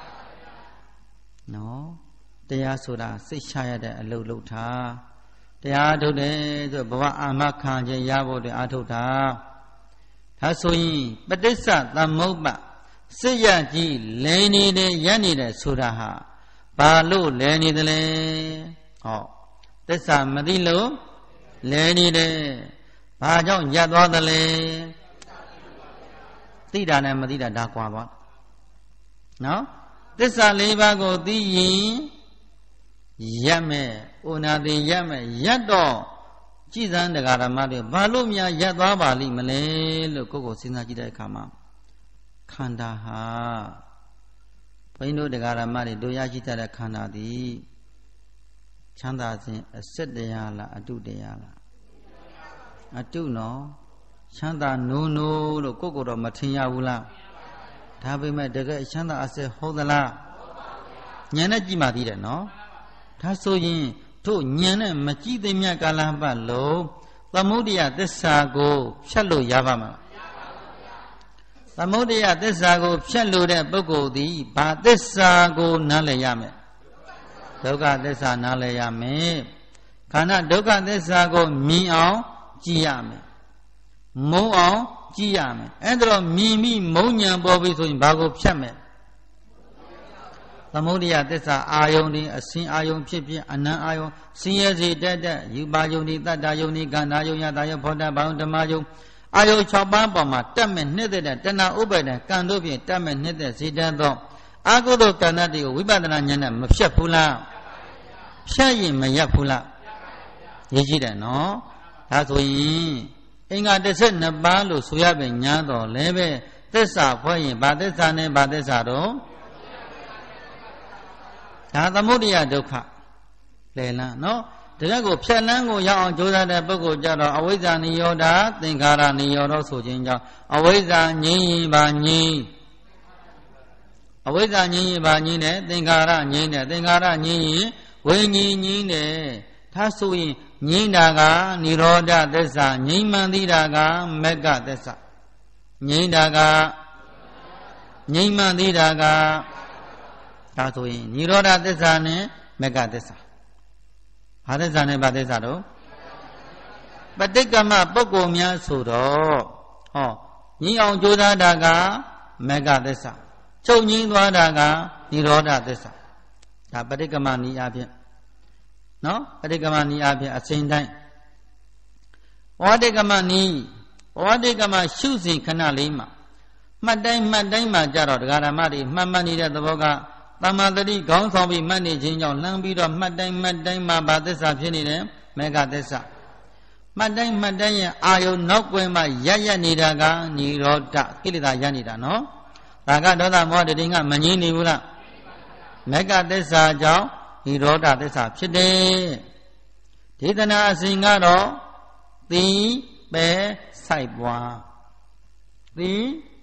Speaker 1: နော်တရားဆိုတာစိတ်ချရတဲ့အလုပ်လုပ်တာတရားထုတ်တယ်ဆိုဘဝအာမခံခြင်းရဖို့အတွက်အားထုတ်တာဒါဆိုရင်ပဋိစ္စသမုပ္ပါစိတ်ရကြီးလဲနေတယ်ရပ်နေတယ်ဆိုတာဟာဘာလို့လဲနေတယ်လဲဟောသစ္စာမသိလို့လဲနေတယ်ဘာကြောင့်ရပ်သွားတယ်လဲသိတာနဲ့မသိတာဒါကွာပါနော်သစ္စာ၄ပါးကိုသိရင်ရပ်မယ်ဥနာတိရပ်မယ်ရပ်တော့ကြည်စံတရားဓမ္မတွေဘာလို့များရပ်သွားပါလိမ့်မလဲလို့ကိုယ့်ကိုစဉ်းစားကြည့်တဲ့အခါမှာခန္ဓာဟာဘုန်းကြီးတို့တရားဓမ္မတွေတို့ရရှိတဲ့ခန္ဓာသည်ချမ်းသာခြင်းအစစ်တရားလားအတုတရားလားအတုနော်ချမ်းသာနိုးလို့ကိုယ့်ကိုယ်တော့မထင်ရဘူးလားဒါပေမဲ့တကယ်ချမ်းသာအစစ်ဟုတ်သလားဉာဏ်နဲ့ကြည့်မှသိတယ်နော်ဒါဆိုရင်တို့ဉာဏ်နဲ့မကြည့်သိမြတ်ကာလပတ်လုံးသမုဒိယသစ္စာကိုဖြတ်လို့ရပါမှာသမုဒိယသစ္စာကိုဖြတ်လို့တဲ့ပုဂ္ဂိုလ်သည်ဘာသစ္စာကိုနားလည်ရမယ်ဒုက္ခသစ္စာနားလည်ရမယ်ခန္ဓာဒုက္ခသစ္စာကိုမြင်အောင်ကြည့်ရမယ်မုံအောင်ကြည့်ရမယ်အဲ့ဒါတော့မြင်ပြီးမုံဉဏ်ပေါ်ပြီဆိုရင်ဘာကိုဖြတ်မယ်သမုဒိယသစ္စာအာယုန်ဒီအစင်အာယုန်ဖြစ်ဖြစ်အနံအာယုန်စင်ရစီတက်ယူပါယုန်ဒီတတ္တယုန်ဒီကန္နာယုန်ယတာယုန်ဖောတဘောင်ဓမ္မယုန်အာယုန်6ပါးပေါ်မှာတက်မဲ့နှစ်သက်တဲ့တဏှာဥပါဒံကံတို့ဖြင့်တက်မဲ့နှစ်သက်စေတတ်သောအာဟုသောကံတွေကိုဝိပဿနာဉာဏ်နဲ့မဖြတ်ဘူးလားဖြတ်ရင်မရပ်ဘူးလားရေးကြည့်တယ်နော်ဒါဆိုရင်အင်္ဂါ12ပါးလို့ဆိုရပဲညာတော့လည်းပဲသစ္စာဖွဲ့ရင်ဘာသစ္စာနဲ့ဘာသစ္စာတော့ဒါသမုဒိယဒုက္ခလေလားနော်တကယ်ကိုဖြတ်လန်းကိုရောက်အောင်ကြိုးစားတဲ့ပုဂ္ဂိုလ်ကြတော့အဝိဇ္ဇာနိရောဓသင်္ခါရနိရောဓဆိုခြင်းကြောင့်အဝိဇ္ဇာငြိမ်းရင်ပါငြိမ်းအဝိဇ္ဇာငြိမ်းရင်ပါငြိမ်းတယ်သင်္ခါရငြိမ်းတယ်သင်္ခါရငြိမ်းရင်ဝိညာဉ်ငြိမ်းတယ်ဒါဆိုရင်ငြိမ်းတာကနိရောဓသစ္စာငြိမ်းမှန်သိတာကမဂ္ဂသစ္စာငြိမ်းတာကငြိမ်းမှန်သိတာကဒါဆိုရင်နိရောဓသစ္စာနဲ့မဂ္ဂသစ္စာဘာသစ္စာနဲ့ဘာသစ္စာတော့ပဋိက္ခမပုဂ္ဂိုလ်များဆိုတော့ဟောငြိမ်းအောင်ကြိုးစားတာကမဂ္ဂသစ္စာချုပ်ငြိမ်းသွားတာကနိရောဓသစ္စာဒါပဋိက္ခမနည်းအားဖြင့်နော်ပဋိက္ခမနည်းအားဖြင့်အစဉ်တိုင်းဝါဒိက္ခမနည်းဝါဒိက္ခမရှုစဉ်ခဏလေးမှာမှတ်တိုင်းမှာကြတော့ဒကာဓမ္မတွေမှတ်နေတဲ့သဘောကတမ္မာတတိခေါင်းဆောင်ပြီးမှတ်နေခြင်းကြောင့်လှမ်းပြီးတော့မှတ်တိုင်းမှာဘာသစ္စာဖြစ်နေတယ်မေဃသစ္စာမှတ်တိုင်းရဲ့အာယုံနောက်ကွယ်မှာရနေတာကនិရောဓကိလေသာရနေတာနော်ဒါကဒေါသမောဟတတိကမငြင်းနေဘူးလားမေဃသစ္စာကြောင့်និရောဓသစ္စာဖြစ်တယ်ဒေသနာအစဉ်ကတော့သီပဲစိုက်ပွားသီ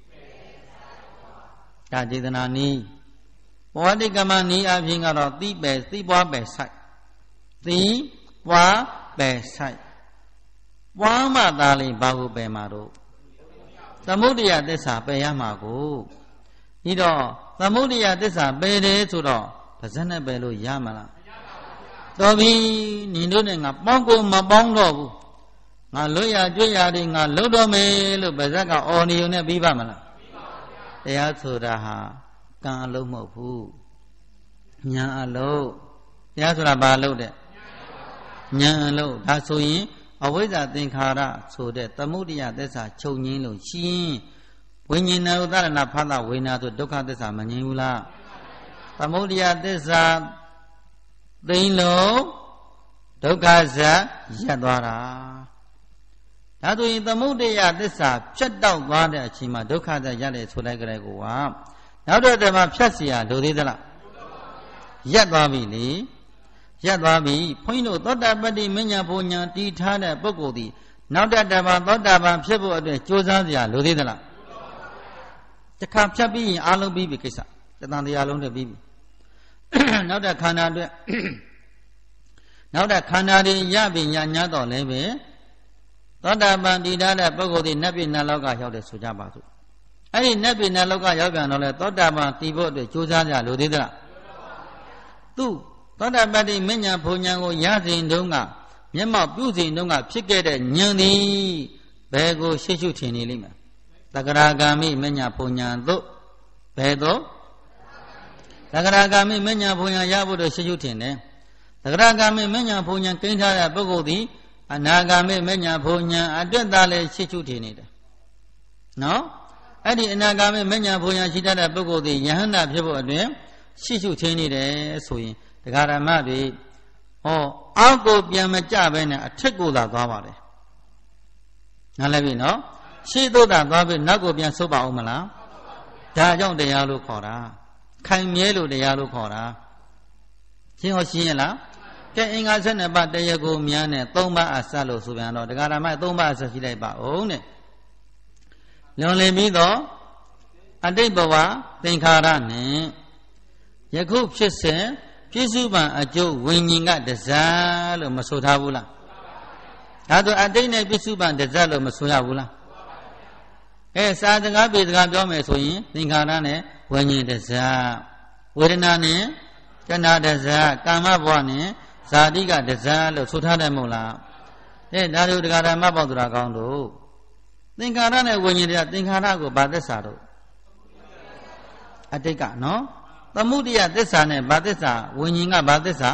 Speaker 1: ဒါဒေသနာနည်းဝါဒိကမနည်းအပြင်ကတော့သီပဲသီပွားပဲစိုက်သီပွားပဲစိုက်ပွားမှသာလိဘာဟုပဲမှာတော့သမုဒိယသစ္စာပယ်ရမှာကိုဤတော့သမုဒိယသစ္စာပယ်တယ်ဆိုတော့ပါဇက်နဲ့ပယ်လို့ရမလားတော်ပြီညီတို့နဲ့ငါပေါင်းကိုမပေါင်းတော့ဘူးငါလွတ်ရကြွရတွေငါလွတ်တော့မယ်လို့ပါဇက်ကအော်နေုံနဲ့ပြီးပါမလားတရားဆိုတာဟာကံအလုံးမဟုတ်ဘူးညာအလုံးတရားဆိုတာဘာအလုံးတဲ့ညာအလုံးဒါဆိုရင်အဝိဇ္ဇာသင်္ခါရဆိုတဲ့သမုဒိယသစ္စာချုပ်ငင်းလို့ရှင်းဝိညာဉ်ဥဒရဏဖသဝေနာဆိုဒုက္ခသစ္စာမငြင်းဘူးလားသမုဒိယသစ္စာသိမ်းလို့ဒုက္ခဇတ်ရပ်သွားတာဒါဆိုရင်သမုဒိယသစ္စာဖြတ်တောက်သွားတဲ့အချိန်မှာဒုက္ခဇတ်ရတယ်ဆိုလိုက်ကြတဲ့ကောနောက်တော့တည်းမှာဖြတ်เสียလိုသေးသလားရပ်သွားပြီလေရပ်သွားပြီဘုန်းကြီးတို့သောတာပတ္တိမညာဘုံညာတည်ထားတဲ့ပုဂ္ဂိုလ်ဒီနောက်တည်းသောတာပန်ဖြစ်ဖို့အတွက်ကြိုးစားเสียလိုသေးသလားတခါဖြတ်ပြီးရင်အားလုံးပြီးပြီကိစ္စတဏ္ဍတရားလုံးနဲ့ပြီးပြီနောက်တဲ့ခန္ဓာအတွက်နောက်တဲ့ခန္ဓာတွေရပြီညာညတော့လည်းပဲသောတာပန်တည်ထားတဲ့ပုဂ္ဂိုလ်ဒီနတ်ပြည်နတ်လောကရောက်တယ်ဆိုကြပါစို့အဲ့ဒီနတ်ပြည်နတ်လောကရောက်ပြန်တော့လေသောတာပန်တည်ဖို့အတွက်ကြိုးစားကြလိုသေးသလားသူသောတာပတ္တိမညာဘုံညာကိုရစဉ်တုန်းကမျက်မှောက်ပြုစဉ်တုန်းကဖြစ်ခဲ့တဲ့ဉာဏ်သည်ဘယ်ကိုရှေ့ရှုထင်နေလိမ့်မယ်သဂရာဂာမိမညာဘုံညာတို့ဘယ်တော့သဂရာဂာမိမညာဘုံညာရဖို့တော့ရှေ့ရှုထင်တယ်သဂရာဂာမိမညာဘုံညာကိန်းထားတဲ့ပုဂ္ဂိုလ်သည်အနာဂါမိမညာဘုံညာအတွက်သာလည်းရှေ့ရှုထင်နေတယ်နော်အဲ့ဒီအနာဂါမိမညာဘုံညာရှိတတ်တဲ့ပုဂ္ဂိုလ်သည်ယဟန္တာဖြစ်ဖို့အတွင်ရှေ့ရှုထင်နေတယ်ဆိုရင်တရားဓမ္မတွေအောက်ကိုပြန်မကြဘဲနဲ့အထက်ကိုသာသွားပါလေနားလည်ပြီနော်ရှေ့သို့သာသွားပြီးနောက်ကိုပြန်ဆုတ်ပါဦးမလားဒါကြောင့်တရားလို့ခေါ်တာခိုင်မြဲလို့တရားလို့ခေါ်တာရှင်းဟောရှင်းရလားကဲအင်္ဂါ12ပါးတရားကိုများနဲ့3ပါးအစလို့ဆိုပြန်တော့တရားဓမ္မ3ပါးအစရှိလိုက်ပါဦးတဲ့လွန်လည်ပြီးတော့အတိတ်ဘဝသင်္ခါရနဲ့ယခုဖြစ်စဉ်ပြစ္စုပန်အကျိုးဝိညာဉ်ကတစားလို့မဆိုထားဘူးလားဒါဆိုအတိတ်နဲ့ပြစ္စုပန်တစားလို့မဆိုရဘူးလားစာစကားပြေစကားပြောမယ်ဆိုရင်သင်္ခါရနဲ့ဝိညာဉ်တစားဝေဒနာနဲ့တဏှာတစားကာမဘဝနဲ့ဇာတိကတစားလို့ဆိုထားတယ်မဟုတ်လားဒါတို့တရားဓမ္မပေါသူတော်ကောင်းတို့သင်္ခါရနဲ့ဝိညာဉ်တရားသင်္ခါရကိုဘာသစ္စာတို့အတိတ်ကနော်သမုဒိယသစ္စာနဲ့ဘာသစ္စာဝိညာဉ်ကဘာသစ္စာ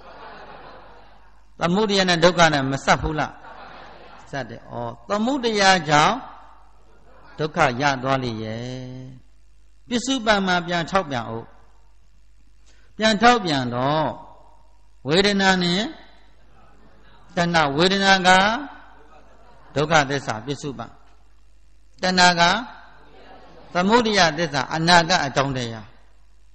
Speaker 1: သမုဒိယနဲ့ဒုက္ခနဲ့မဆက်ဘူးလားစတဲ့သမုဒိယကြောင့်ဒုက္ခရသွားလိမ့်ရဲ့ပစ္စုပန်မှာပြန်ထောက်ပြန်အောင်ပြန်ထောက်ပြန်တော့ဝေဒနာနဲ့တဏှာဝေဒနာကဒုက္ခသစ္စာပစ္စုပန်တဏှာကသမုဒိယသစ္စာအနာကအကြောင်းတရား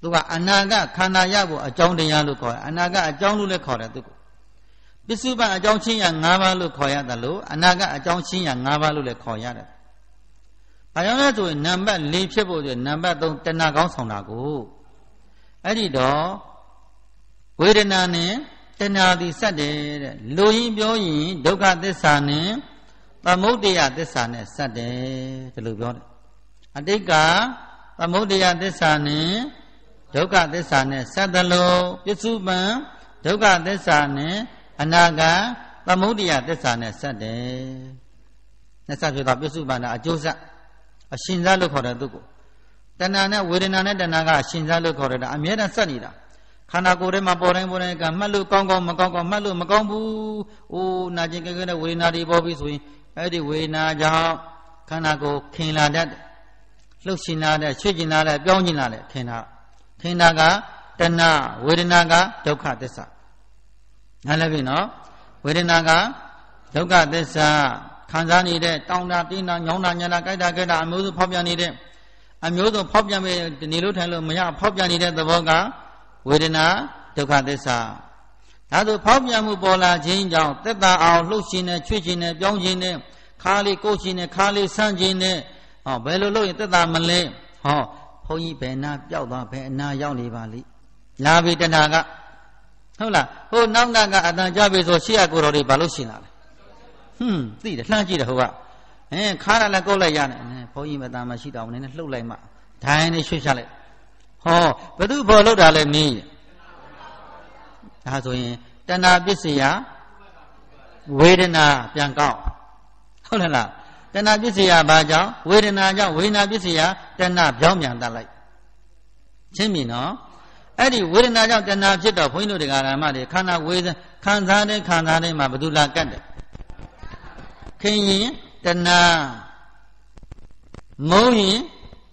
Speaker 1: သူကအနာကခန္ဓာရဖို့အကြောင်းတရားလို့ခေါ်တယ်အနာကအကြောင်းလို့လည်းခေါ်တယ်သူကပစ္စုပန်အကြောင်းချင်းရ၅ပါးလို့ခေါ်ရတယ်လို့အနာကအကြောင်းချင်းရ၅ပါးလို့လည်းခေါ်ရတယ်။ဘာကြောင့်လဲဆိုရင်နံပါတ်၄ဖြစ်ဖို့ဆိုရင်နံပါတ်3တဏှာကောင်းဆောင်တာကိုအဲ့ဒီတော့ဝေဒနာနဲ့တဏှာသည်စက်တယ်တဲ့လူရင်းပြောရင်ဒုက္ခသစ္စာနဲ့သမုဒယသစ္စာနဲ့စက်တယ်ဒီလိုပြောတယ်အတိတ်ကသမုဒယသစ္စာနဲ့ဒုက္ခသစ္စာနဲ့စက်တယ်လို့ပစ္စုပန်ဒုက္ခသစ္စာနဲ့အနာဂတ်သမုဒယသစ္စာနဲ့စက်တယ်နဲ့စဖြစ်တော့ပစ္စုပန်ကအကျိုးဆက်အရှင်စားလို့ခေါ်တယ်သူကိုတဏှာနဲ့ဝေဒနာနဲ့တဏှာကအရှင်စားလို့ခေါ်တယ်အမြဲတမ်းစက်နေတာခန္ဓာကိုယ်ထဲမှာပေါ်တိုင်းကမှတ်လို့ကောင်းကောင်းမကောင်းကောင်းမှတ်လို့မကောင်းဘူး။အိုးနာကျင်ကြဲတဲ့ဝေဒနာတွေပေါ်ပြီးဆိုရင်အဲ့ဒီဝေဒနာကြောင့်ခန္ဓာကိုယ်ခင်လာတတ်တယ်။လှုပ်ရှင်လာတဲ့ချွေ့ကျင်လာတဲ့ပြောင်းကျင်လာတဲ့ခင်တာကတဏှာဝေဒနာကဒုက္ခသစ္စာ။နားလည်ပြီနော်။ဝေဒနာကဒုက္ခသစ္စာခံစားနေတဲ့တောင်းတာတင်းတာညောင်းတာညံတာကြိုက်တာကြက်တာအမျိုးစုဖောက်ပြန်နေတဲ့အမျိုးစုဖောက်ပြန်ပြီးနေလို့ထိုင်လို့မရဖောက်ပြန်နေတဲ့သဘောကဝေဒနာဒုက္ခသစ္စာဒါဆိုဖောက်ပြန်မှုပေါ်လာခြင်းကြောင့်သက်သာအောင်လှုပ်ရှင်နဲ့ချွေ့ရှင်နဲ့ပြောင်းရှင်နဲ့ခါလေးကိုယ်ရှင်နဲ့ခါလေးဆန့်ခြင်းနဲ့ဟောဘယ်လိုလုပ်ရင်သက်သာမလဲဟောဘုန်းကြီးဘယ်နာပျောက်သွားဘယ်အနာရောက်နေပါလိလာပြီတဏှာကဟုတ်လားဟိုနောက်နာကအတန်ကြပြီဆိုရှေ့ကကိုတော်တွေဘာလို့ရှင်လာလဲသိတယ်လှမ်းကြည့်တယ်ဟိုကခါရလည်းကုတ်လိုက်ရတယ်ဘုန်းကြီးမသားမရှိတော့ဘူးနည်းနည်းလှုပ်လိုက်မှဒိုင်းနဲ့ရွှေ့ချလိုက်ဟောဘသူဘောလောက်တာလဲနည်းဒါဆိုရင်တဏှာပစ္စယဝေဒနာပြန်ကောက်ဟုတ်လားတဏှာပစ္စယဘာကြောင့်ဝေဒနာကြောင့်ဝေဒနာပစ္စယတဏှာပြောင်းပြန်တတ်လိုက်ချင်းမြင်နော်အဲ့ဒီဝေဒနာကြောင့်တဏှာဖြစ်တော့ဘုန်းကြီးတို့တရားဓမ္မတွေခန္ဓာဝေဒခံစားတဲ့မှာဘသူလာကတ်တယ်ခင်ရင်တဏှာမုန်းရင်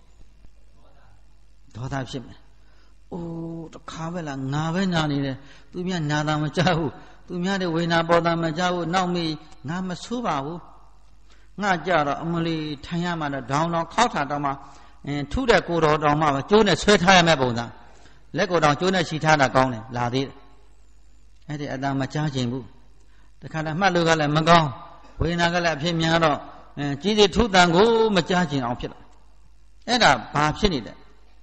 Speaker 1: ဒေါသဖြစ်မယ်။အိုးတခါပဲလားငါပဲနာနေတယ်။သူများနာတာမကြောက်ဘူး။သူများတဲ့ဝေနာပေါ်တာမကြောက်ဘူး။နောက်မေးငါမဆိုးပါဘူး။ငါကြတော့အမလီထိုင်ရမှတော့ဒေါင်းတော့ခောက်တာတော့မှထုတဲ့ကိုတော်တောင်မှကျိုးနဲ့ဆွဲထားရမယ့်ပုံစံ။လက်ကိုတောင်ကျိုးနဲ့ချီထားတာကောင်းတယ်လာသေးတယ်။အဲ့ဒီအတန်မကြားချင်ဘူး။တခါတည်းမှတ်လို့ကလည်းမကောင်းဝေနာကလည်းအဖြစ်များတော့ကြီးစီထုတန်ကိုမကြားချင်အောင်ဖြစ်လာ။အဲ့ဒါဘာဖြစ်နေလဲ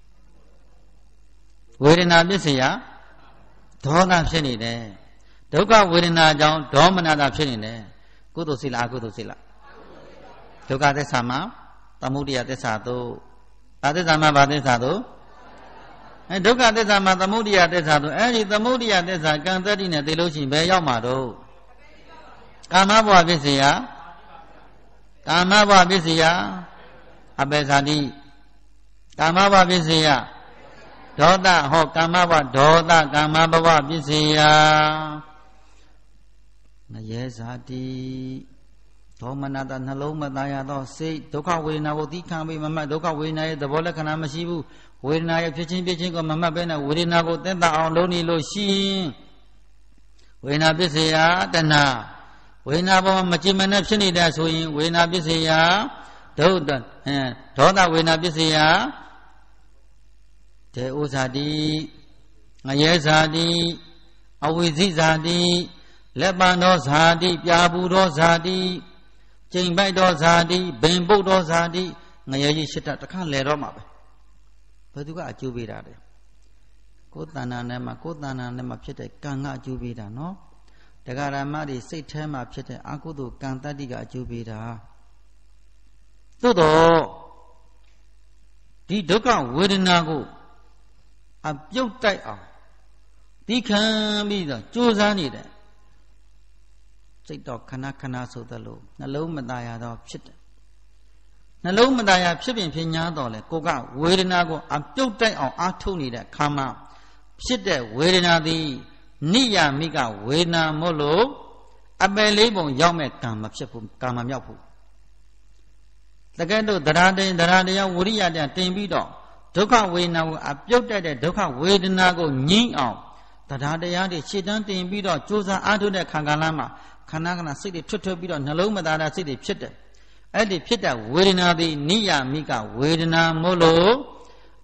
Speaker 1: ဝေဒနာပစ္စယဒေါသဖြစ်နေတယ်ဒုက္ခဝေဒနာကြောင့်ဒေါမနတာဖြစ်နေတယ်ကုသိုလ်စိလားအကုသိုလ်စိလားဒုက္ခသစ္စာမှာသမုဒယသစ္စာတို့ဘာသစ္စာမှာဘာသစ္စာတို့ဒုက္ခသစ္စာမှာသမုဒယသစ္စာတို့အဲ့ဒီသမုဒယသစ္စာကံတတ္တိနဲ့သိလို့ရှိရင်ဘယ်ရောက်မှာတော့ကာမဘဝပစ္စယကာမဘဝပစ္စယအပေဇာတိကာမဘဝပစ္စယဒေါသဟောကာမဘဝဒေါသကာမဘဝပစ္စယငရဲဇာတိဒေါမနတနှလုံးမသားရသောစိတ်ဒုက္ခဝေဒနာကိုသိခံပြီးမမှတ်ဒုက္ခဝေဒနာရဲ့သဘောလက္ခဏာမရှိဘူးဝေဒနာရဲ့ဖြစ်ချင်းကိုမမှတ်ဘဲနဲ့ဝေဒနာကိုသက်သာအောင်လုပ်နေလို့ရှိရင်ဝေဒနာပစ္စယတဏှာဝေဒနာပေါ်မကြည်မနဲ့ဖြစ်နေတဲ့ဆိုရင်ဝေဒနာပစ္စယဒေါသဝေဒနာပစ္စယတေဥဇာတိငရဲဇာတိအဝိဇိဇာတိလက်ပံသောဇာတိပြာပူသောဇာတိကျိန်ပိုက်သောဇာတိဘင်ပုတ်သောဇာတိငရဲကြီးရှစ်တခါလဲတော့မှာပဲဘယ်သူကအကျိုးပေးတာလဲကိုယ်တဏ္ဍာနဲ့မှာဖြစ်တဲ့ကံကအကျိုးပေးတာနော်တရားဓမ္မတွေစိတ်ထဲမှာဖြစ်တဲ့အကုသိုလ်ကံတတ္တိကအကျိုးပေးတာသို့တော့ဒီဒုက္ခဝေဒနာကိုအပြုတ်တိုက်အောင်ဒီခံပြီးတော့ကြိုးစားနေတယ်စိတ်တော့ခဏဆိုသလိုနှလုံးမသားရတော့ဖြစ်တယ်နှလုံးမသားရဖြစ်ပြင်ဖြစ်ညာတော့လေကိုကဝေဒနာကိုအပြုတ်တိုက်အောင်အားထုတ်နေတဲ့ခါမှဖြစ်တဲ့ဝေဒနာသည်နိယာမိကဝေဒနာမို့လို့အပယ်လေးပုံရောက်မဲ့ကံမဖြစ်ဘူးကံမမြောက်ဘူးတကယ်တော့တရားတရားဝိရိယတရားတင်ပြီးတော့ဒုက္ခဝေဒနာကိုအပြုတ်တက်တဲ့ဒုက္ခဝေဒနာကိုငြိမ်းအောင်တရားတရားတွေရှေ့တန်းတင်ပြီးတော့ကြိုးစားအားထုတ်တဲ့ခံကလမ်းမှာခဏစိတ်တွေထွတ်ပြီးတော့နှလုံးမသားတဲ့စိတ်တွေဖြစ်တယ်အဲ့ဒီဖြစ်တဲ့ဝေဒနာသည်နိယာမိကဝေဒနာမို့လို့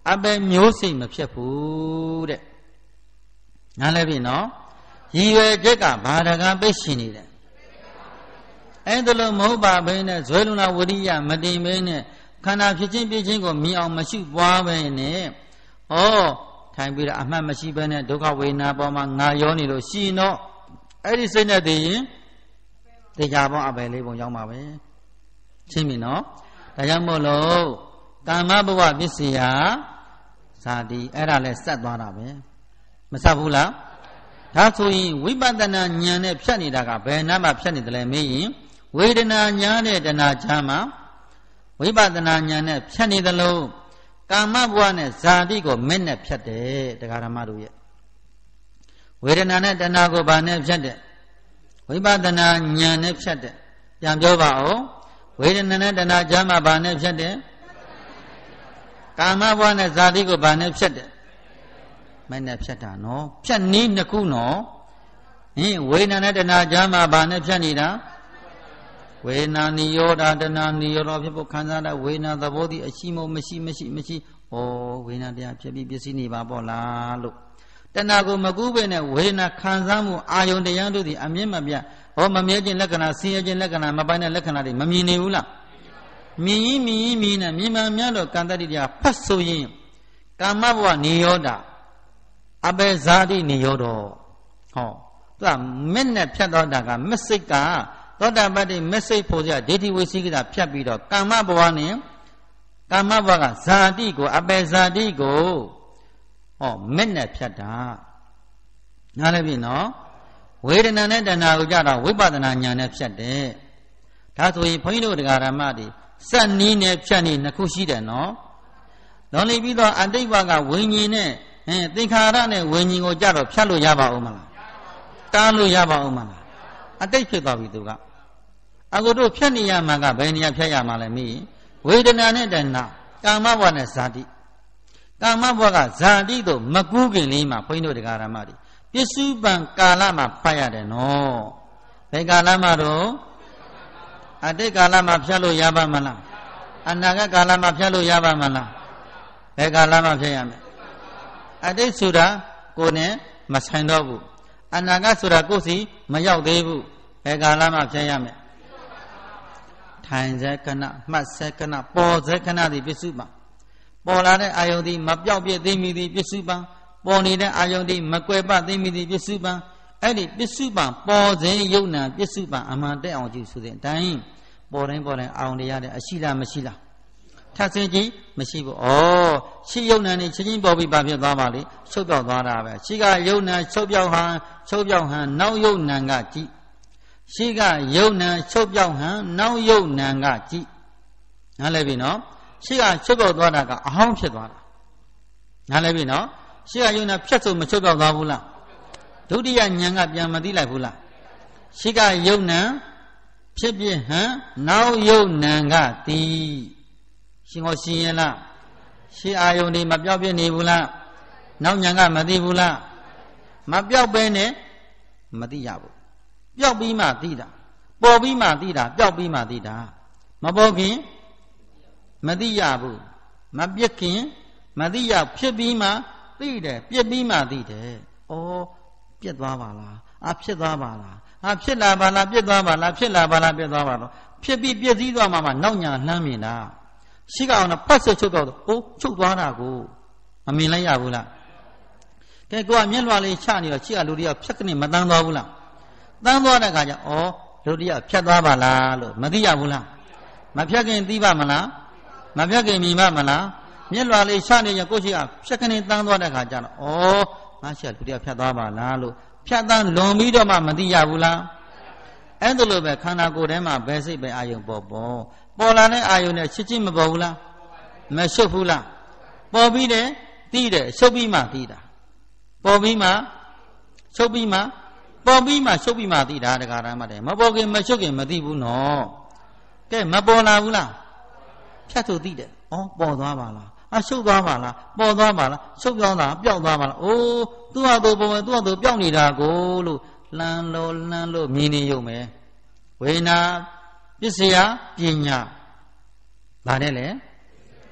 Speaker 1: အဘယ်မျိုးစိတ်မဖြစ်ဘူးတဲ့နားလည်ပြီနော်ရည်ရွယ်ချက်ကဘာတကားပိတ်ရှင်နေတယ်အဲ့ဒါလို့မဟုတ်ပါဘဲနဲ့ဇွဲလုံလာဝရိယမတင်ဘဲနဲ့ခန္ဓာဖြစ်ချင်းပြချင်းကိုမြင်အောင်မရှိပွားပဲနဲ့ဩထိုင်ပြီးတော့အမှတ်မရှိဘဲနဲ့ဒုက္ခဝေဒနာပေါ်မှာငါရောနေလို့ရှိရင်တော့အဲ့ဒီစိတ်နဲ့တည်ရင်တရားပေါင်းအပယ်လေးပုံရောက်မှာပဲရှင်းပြီနော်ဒါကြောင့်မို့လို့ကာမဘဝပစ္စယဇာတိအဲ့ဒါလဲဆက်သွားတာပဲမဆက်ဘူးလားဒါဆိုရင်ဝိပဿနာဉာဏ်နဲ့ဖြတ်နေတာကဘယ်နာမှဖြတ်နေတယ်လဲမေးရင်ဝေဒနာဉာဏ်နဲ့တဏှာချမ်းမှာဝိပဿနာဉာဏ်နဲ့ဖြတ်နေသလိုကာမဘဝနဲ့ဇာတိကိုမဲ့နဲ့ဖြတ်တယ်တရားဓမ္မတို့ရဲ့ဝေဒနာနဲ့တဏှာကိုဘာနဲ့ဖြတ်တယ်ဝိပဿနာဉာဏ်နဲ့ဖြတ်တယ်ပြန်ပြောပါဦးဝေဒနာနဲ့တဏှာချမ်းမှာဘာနဲ့ဖြတ်တယ်ကာမဘဝနဲ့ဇာတိကိုဘာနဲ့ဖြတ်တယ်မဲ့နဲ့ဖြတ်တာနော်ဖြတ်နည်းနှစ်ခုနော်ဟင်ဝေဒနာနဲ့တဏှာချမ်းမှာဘာနဲ့ဖြတ်နေတာဝေဒနာနိရောဓတဏှာနိရောဓဖြစ်ဖို့ခံစားတဲ့ဝေဒနာသဘောတည်းအရှိမမရှိဩဝေဒနာတရားဖြစ်ပြီးပစ္စည်းနေပါပေါ့လားလို့တဏှာကိုမကူးပဲနဲ့ဝေဒနာခံစားမှုအာယုန်တရားတို့သည်အမြင့်မပြတ်မမြဲခြင်းလက္ခဏာဆင်းရဲခြင်းလက္ခဏာမပိုင်းတဲ့လက္ခဏာတွေမမြင်နေဘူးလားမြင်ရင်မြင်နဲ့မြင်မှန်များတော့ကံတတ္တိတရားဖတ်ဆိုရင်ကာမဘဝနိရောဓအပေဇာတိနိရောဓဟောသူကမဲ့နဲ့ဖြတ်တော့တာကမက်စိတ်ကသောတာပတ္တိမက်စိတ်ဖို့စရာဒိဋ္ဌိဝိသိကိစ္စဖြတ်ပြီးတော့ကာမဘဝနဲ့ကာမဘဝကဇာတိကိုအပေဇာတိကိုမဲ့နဲ့ဖြတ်တာနားလည်ပြီနော်ဝေဒနာနဲ့တဏှာကိုကြတော့ဝိပဿနာဉာဏ်နဲ့ဖြတ်တယ်ဒါဆိုရင်ဘုန်းကြီးတို့တရားဓမ္မတွေစက်နီးနဲ့ဖြတ်နေနှစ်ခုရှိတယ်နော်လောလိပြီးတော့အတိတ်ဘကဝိညာဉ်နဲ့သင်္ခါရနဲ့ဝိညာဉ်ကိုကြတော့ဖြတ်လို့ရပါဦးမလားတားလို့ရပါဦးမလားအတိတ်ဖြစ်သွားပြီသူကအခုတို့ဖြတ်နေရမှာကဘယ်နေရာဖြတ်ရမှာလဲမိဝေဒနာနဲ့တဏှာကာမဘဝနဲ့ဇာတိကာမဘဝကဇာတိတို့မကူးခင်လေးမှာဘုန်းကြီးတို့တရားဓမ္မတွေပစ္စုပန်ကာလမှာဖတ်ရတယ်နော်ဘယ်ကာလမှာတော့အတိတ်ကာလမှာဖြတ်လို့ရပါမလားအနာဂတ်ကာလမှာဖြတ်လို့ရပါမလားဘယ်ကာလမှာဖြတ်ရမလဲအတိတ်ဆိုတာကိုယ်နဲ့မဆိုင်တော့ဘူးအနာဂတ်ဆိုတာကိုယ်စီမရောက်သေးဘူးဘယ်ကာလမှာဖြတ်ရမလဲထိုင်စေခဏမှတ်စေခဏပေါ်စေခဏဒီပစ္စုပန်ပေါ်လာတဲ့အာယုန်ဒီမပြောက်ပြည့်သိမိသည်ပစ္စုပန်ပေါ်နေတဲ့အာယုန်ဒီမကွယ်ပသိမိသည်ပစ္စုပန်အဲ့ဒီပစ္စုပန်ပေါ်စဉ်ယုံနာပစ္စုပန်အမှန်တက်အောင်ကြည့်ဆိုတဲ့အတိုင်းပေါ်တိုင်းအာယုန်တွေရတဲ့အရှိလားမရှိလားထပ်စင်ကြည့်မရှိဘူး။ရှိယုံနာနေချင်းပေါ်ပြီးပါဖြစ်သွားပါလေချုပ်ပြောက်သွားတာပဲရှိကယုံနာချုပ်ပြောက်ဟန်နောက်ယုံနာကကြည့်ရှိကယုံနာချုပ်ပြောက်ဟန်နောက်ယုံနာကကြည့်နားလည်ပြီနော်ရှိကချုပ်ပြောက်သွားတာကအဟောင်းဖြစ်သွားတာနားလည်ပြီနော်ရှိကယုံနာဖြတ်ဆိုမချုပ်ပြောက်သွားဘူးလားဒုတိယဉာဏ်ကပြန်မသိလိုက်ဘူးလားရှိကယုံနာဖြစ်ပြဟန်နောက်ယုံနာကတည်ရှင်ကိုရှင်ရလားရှေးအာယုန်ဒီမပြောက်ပြနေဘူးလားနောက်ဉာဏ်ကမသိဘူးလားမပြောက်ပဲနဲ့မသိရဘူးပြောက်ပြီးမှသိတာပေါ်ပြီးမှသိတာပြောက်ပြီးမှသိတာမပေါ်ခင်မသိရဘူးမပြစ်ခင်မသိရဖြစ်ပြီးမှသိတယ်ပြစ်ပြီးမှသိတယ်ပြစ်သွားပါလားဖြစ်သွားပါလားဖြစ်လာပါလားပြစ်သွားပါလားဖြစ်လာပါလားပြစ်သွားပါလားဖြစ်ပြီးပြည့်စည်သွားမှနောက်ညာလှမ်းမြင်တာရှိကအောင်ဖတ်ဆွချုပ်တော့ချုပ်သွားတာကိုမမြင်လိုက်ရဘူးလားကဲကိုကမျက်လွှာလေးချနေတော့ရှိကလူတွေကဖြတ်ကနေမတန်းသွားဘူးလားတန်းသွားတဲ့ခါကျလူတွေကဖြတ်သွားပါလားလို့မသိရဘူးလားမဖြတ်ခင်သိပါမလားမဖြတ်ခင်မြင်ပါမလားမျက်လွှာလေးချနေရင်ကိုရှိကဖြတ်ကနေတန်းသွားတဲ့ခါကျတော့ငါရှိကလူတွေကဖြတ်သွားပါလားလို့ဖြတ်တန်းလွန်ပြီးတော့မှမသိရဘူးလားအဲ့ဒါလိုပဲခန္ဓာကိုယ်ထဲမှာဘယ်စိတ်ပဲအာယုံပေါ်လာတဲ့အာယုန်နဲ့ချစ်ချင်းမပေါ်ဘူးလားမရှုပ်ဘူးလားပေါ်ပြီးတယ်သိတယ်ရှုပ်ပြီးမှသိတာပေါ်ပြီးမှရှုပ်ပြီးမှပေါ်ပြီးမှရှုပ်ပြီးမှသိတာတရားဓမ္မတယ်မပေါ်ခင်မရှုပ်ခင်မသိဘူးနော်ကဲမပေါ်လာဘူးလားဖြတ်ဆိုသိတယ်ပေါ်သွားပါလားရှုပ်သွားပါလားပေါ်သွားပါလားရှုပ်သွားတာပျောက်သွားပါလားသူ့ဟာသူပေါ်သူ့ဟာသူပျောက်နေတာကိုလို့လှမ်းလို့မြင်နေရုံပဲဝေနာပစ္စယပညာဗာနဲ့လေ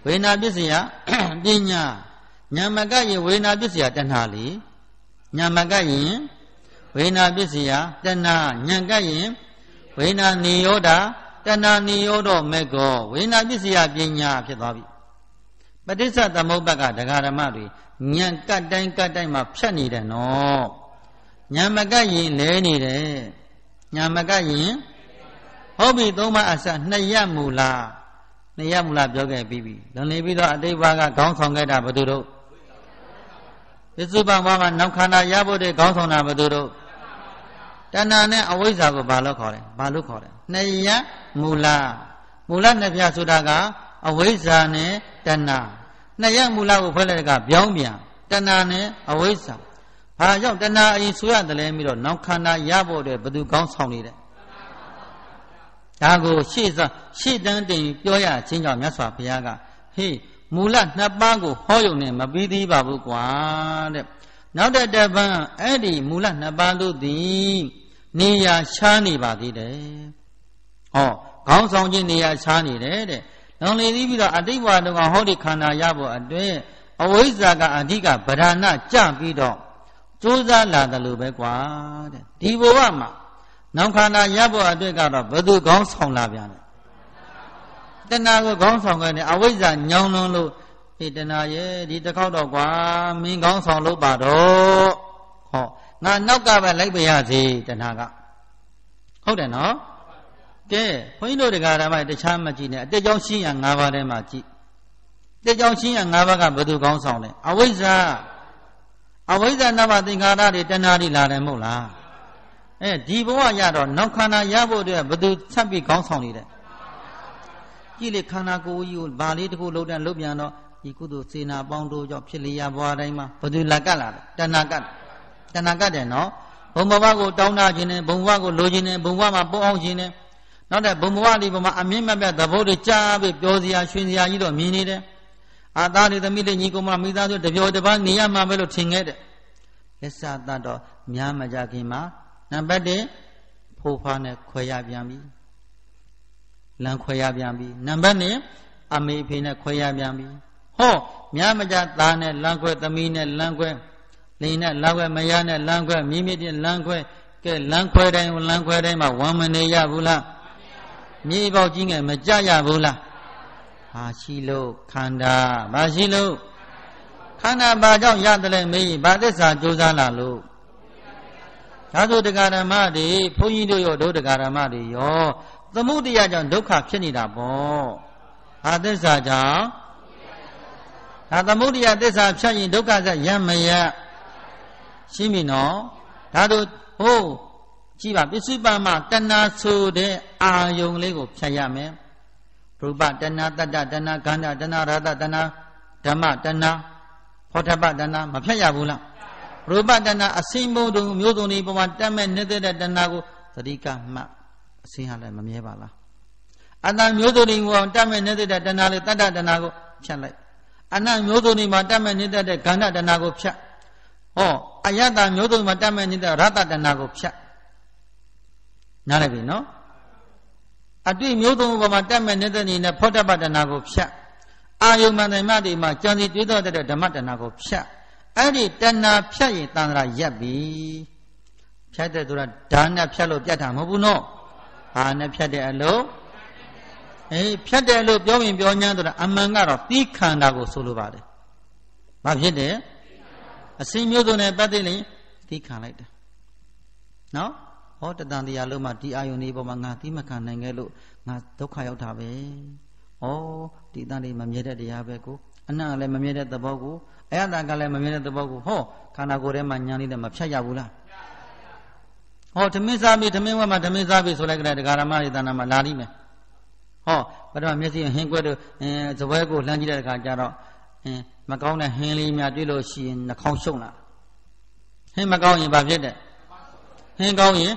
Speaker 1: ဝေဒနာပစ္စယပညာညာမကရင်ဝေဒနာပစ္စယတဏှာလီညာမကရင်ဝေဒနာပစ္စယတဏှာညာကရင်ဝေဒနာနိရောဓတဏှာနိရောဓမေကောဝေဒနာပစ္စယပညာဖြစ်သွားပြီပဋိစ္စသမုပ္ပါကဒကာဓမ္မတွေညံကတ်တိုင်းမှာဖြတ်နေတယ်နော်ညာမကရင်လဲနေတယ်ညာမကရင်ဟုတ်ပြီသုံးပါအစနှစ်ရမူလားနှစ်ရမူလားပြောခဲ့ပြီးပြီလွန်လေပြီးတော့အတိတ်ဘကခေါင်းဆောင်ခဲ့တာဘယ်သူတို့ပစ္စုပန်ဘဝမှာနောက်ခန္ဓာရဖို့တဲ့ခေါင်းဆောင်တာဘယ်သူတို့တဏှာနဲ့အဝိဇ္ဇာကိုဘာလို့ခေါ်လဲနှစ်ရမူလားနှစ်ပြဆိုတာကအဝိဇ္ဇာနဲ့တဏှာနှစ်ရမူလားကိုဖွဲ့လိုက်ကပြောင်းပြန်တဏှာနဲ့အဝိဇ္ဇာဘာကြောင့်တဏှာအရင်ဆိုရတယ်လဲပြီးတော့နောက်ခန္ဓာရဖို့တဲ့ဘယ်သူခေါင်းဆောင်နေတယ်ဒါကိုရှေ့တန်းတင်ပြောရချင်းကြောင့်မြတ်စွာဘုရားကဟေးမူလနှစ်ပါးကိုဟောယုံနဲ့မပြီးသေးပါဘူးကွာတဲ့နောက်တပံအဲ့ဒီမူလနှစ်ပါးတို့သည်နေရာခြားနေပါသေးတယ်ဟောခေါင်းဆောင်ခြင်းနေရာခြားနေတယ်တဲ့လွန်လေပြီးတော့အတိတ်ဘဝတုန်းကဟောဒီခန္ဓာရဖို့အတွက်အဝိဇ္ဇာကအဓိကဗဒနာကြပြီးတော့ကြိုးစားလာတယ်လို့ပဲကွာတဲ့ဒီဘဝမှာနောက်ခန္ဓာရဖို့အတွက်ကတော့ဘယ်သူခေါင်းဆောင်လာပြန်လဲတဏှာကိုခေါင်းဆောင်ခဲ့တယ်အဝိဇ္ဇာညောင်းလွန်းလို့ဒီတဏှာရဲ့ဒီတစ်ခေါက်တော့ကွာမင်းခေါင်းဆောင်လို့ပါတော့ဟောငါနောက်ကပဲလိုက်ပါရစေတဏှာကဟုတ်တယ်နော်ကဲဘုန်းကြီးတို့တရားဓမ္မတခြားမကြည့်နဲ့အတိတ်ကြောင့်ရှင်းရ၅ပါးထဲမှာကြည့်အတိတ်ကြောင့်ရှင်းရ၅ပါးကဘယ်သူခေါင်းဆောင်လဲအဝိဇ္ဇာနမသင်္ခါရတွေတဏှာတွေလာတယ်မဟုတ်လားဒီဘဝရတော့နောက်ခန္ဓာရဖို့အတွက်ဘယ်သူဆက်ပြီးခေါင်းဆောင်နေတယ်ကြည့်လေခန္ဓာကိုယ်ကြီးကိုဗာလေးတစ်ခုလုံးတဲ့လုံးပြန်တော့ဒီကုသိုလ်စေနာပေါင်းတို့ကြောင့်ဖြစ်လျာဘဝတိုင်းမှာဘယ်သူလက်ကလာလဲတဏှာကတယ်နော်ဘုံဘဝကိုတောင်းတခြင်းနဲ့ဘုံဘဝကိုလိုခြင်းနဲ့ဘုံဘဝမှာပုံအောင်ခြင်းနဲ့နောက်တဲ့ဘုံဘဝဒီဘဝမှာအမြင့်မပြတ်သဘောတွေကြားပြီးပြောစရာရွှင်စရာကြီးတော့မြင်နေတယ်အာသားတွေသမီးတွေညီကောင်မမိသားစုတပြောတပန်းနေရမှာပဲလို့ထင်ခဲ့တယ်လက်စသတ်တော့များမကြခင်မှာနံပါတ်1ဖိုးဖားနဲ့ခွဲရပြန်ပြီလမ်းခွဲရပြန်ပြီနံပါတ်2အမေဖေနဲ့ခွဲရပြန်ပြီဟောများမကြသားနဲ့လမ်းခွဲသမီးနဲ့လမ်းခွဲလိန်နဲ့လမ်းခွဲမယားနဲ့လမ်းခွဲမိမိတဲ့လမ်းခွဲကဲလမ်းခွဲတိုင်းမှာဝမ်းမနေရဘူးလားမြေပေါက်ကြီးငယ်မကြရဘူးလားဘာရှိလို့ခန္ဓာဘာရှိလို့ခန္ဓာဘာကြောင့်ရတယ်လဲမေးရင်ဘာသစ္စာကြိုးစားလာလို့ဒါဆိုတရားဓမ္မတွေဘုန်းကြီးတို့ရောဒုတရားဓမ္မတွေရောသမုဒိယကြောင့်ဒုက္ခဖြစ်နေတာပေါ့ဘာသစ္စာကြောင့်ဒါသမုဒိယသစ္စာဖြတ်ရင်ဒုက္ခဆက်ရမရရှင်းပြီနော်ဒါတို့ဟိုးကြည့်ပါပစ္စုပန်မှာတဏှာဆိုတဲ့အာယုံလေးကိုဖြတ်ရမယ်ရူပတဏှာတတ္တတဏှာခန္ဓာတဏှာရတတဏှာဓမ္မတဏှာဖောထပတဏှာမဖြတ်ရဘူးလားရူပတဏှာအစင်းဘုံတို့မျိုးစုံတွေပေါ်မှာတက်မဲ့နေတဲ့တဏှာကိုသတိကမှတ်အစင်းဟာလည်းမမြဲပါလားအတ္တမျိုးစုံတွေပေါ်တက်မဲ့နေတဲ့တဏှာလေးတတ္တတဏှာကိုဖြတ်လိုက်အနတ်မျိုးစုံတွေမှာတက်မဲ့နေတဲ့ခန္ဓာတဏှာကိုဖြတ်ဟောအယတ္တမျိုးစုံမှာတက်မဲ့နေတဲ့ရတတဏှာကိုဖြတ်နားလည်ပြီနော်အတွေ့မျိုးစုံပေါ်မှာတက်မဲ့နေတဲ့နေနဲ့ဖောထပတဏှာကိုဖြတ်အာယုမန္တမတွေမှာကြံစီတွေးတော့တဲ့ဓမ္မတဏှာကိုဖြတ်အဲ့ဒီတဏှာဖြတ်ရင်တန်ត្រာရက်ပြီဖြတ်တဲ့ဆိုတာဓာတ်နဲ့ဖြတ်လို့ပြတ်တာမဟုတ်ဘူးနော်ဟာနဲ့ဖြတ်တဲ့အလို့ဖြတ်တဲ့အလို့ပြောရင်ပြောညာဆိုတာအမှန်ကတော့သီးခန္ဓာကိုဆိုလိုပါတယ်ဘာဖြစ်တယ်အစင်းမျိုးစုံနဲ့ပတ်သက်ရင်သီးခံလိုက်တယ်နော်ဟောတတန်တရားလုံးမှာဒီအာယုန်ဒီပေါ်မှာငါသီးမခံနိုင်ခဲ့လို့ငါဒုက္ခရောက်တာပဲဩဒီတန်တွေမမြဲတဲ့တရားပဲကိုအနတ်ကလည်းမမြဲတဲ့သဘောကိုအယတကလည်းမမြဲတဲ့သဘောကိုဟောခန္ဓာကိုယ်ထဲမှာညာလေးနဲ့မဖြတ်ရဘူးလားဟောဓမင်းစားပြီဓမင်းဝတ်မှာဓမင်းစားပြီဆိုလိုက်ကြတဲ့ဒကာရမတွေတဏ္ဍာမှာလာလိမ့်မယ်ဟောပထမမျက်စိဟင်းကွက်တို့ဇပွဲကိုလှမ်းကြည့်တဲ့အခါကျတော့မကောင်းတဲ့ဟင်းလေးများတွေ့လို့ရှိရင်နှာခေါင်းရှုံလာဟင်းမကောင်းရင်ဘာဖြစ်တဲ့ဟင်းကောင်းရင်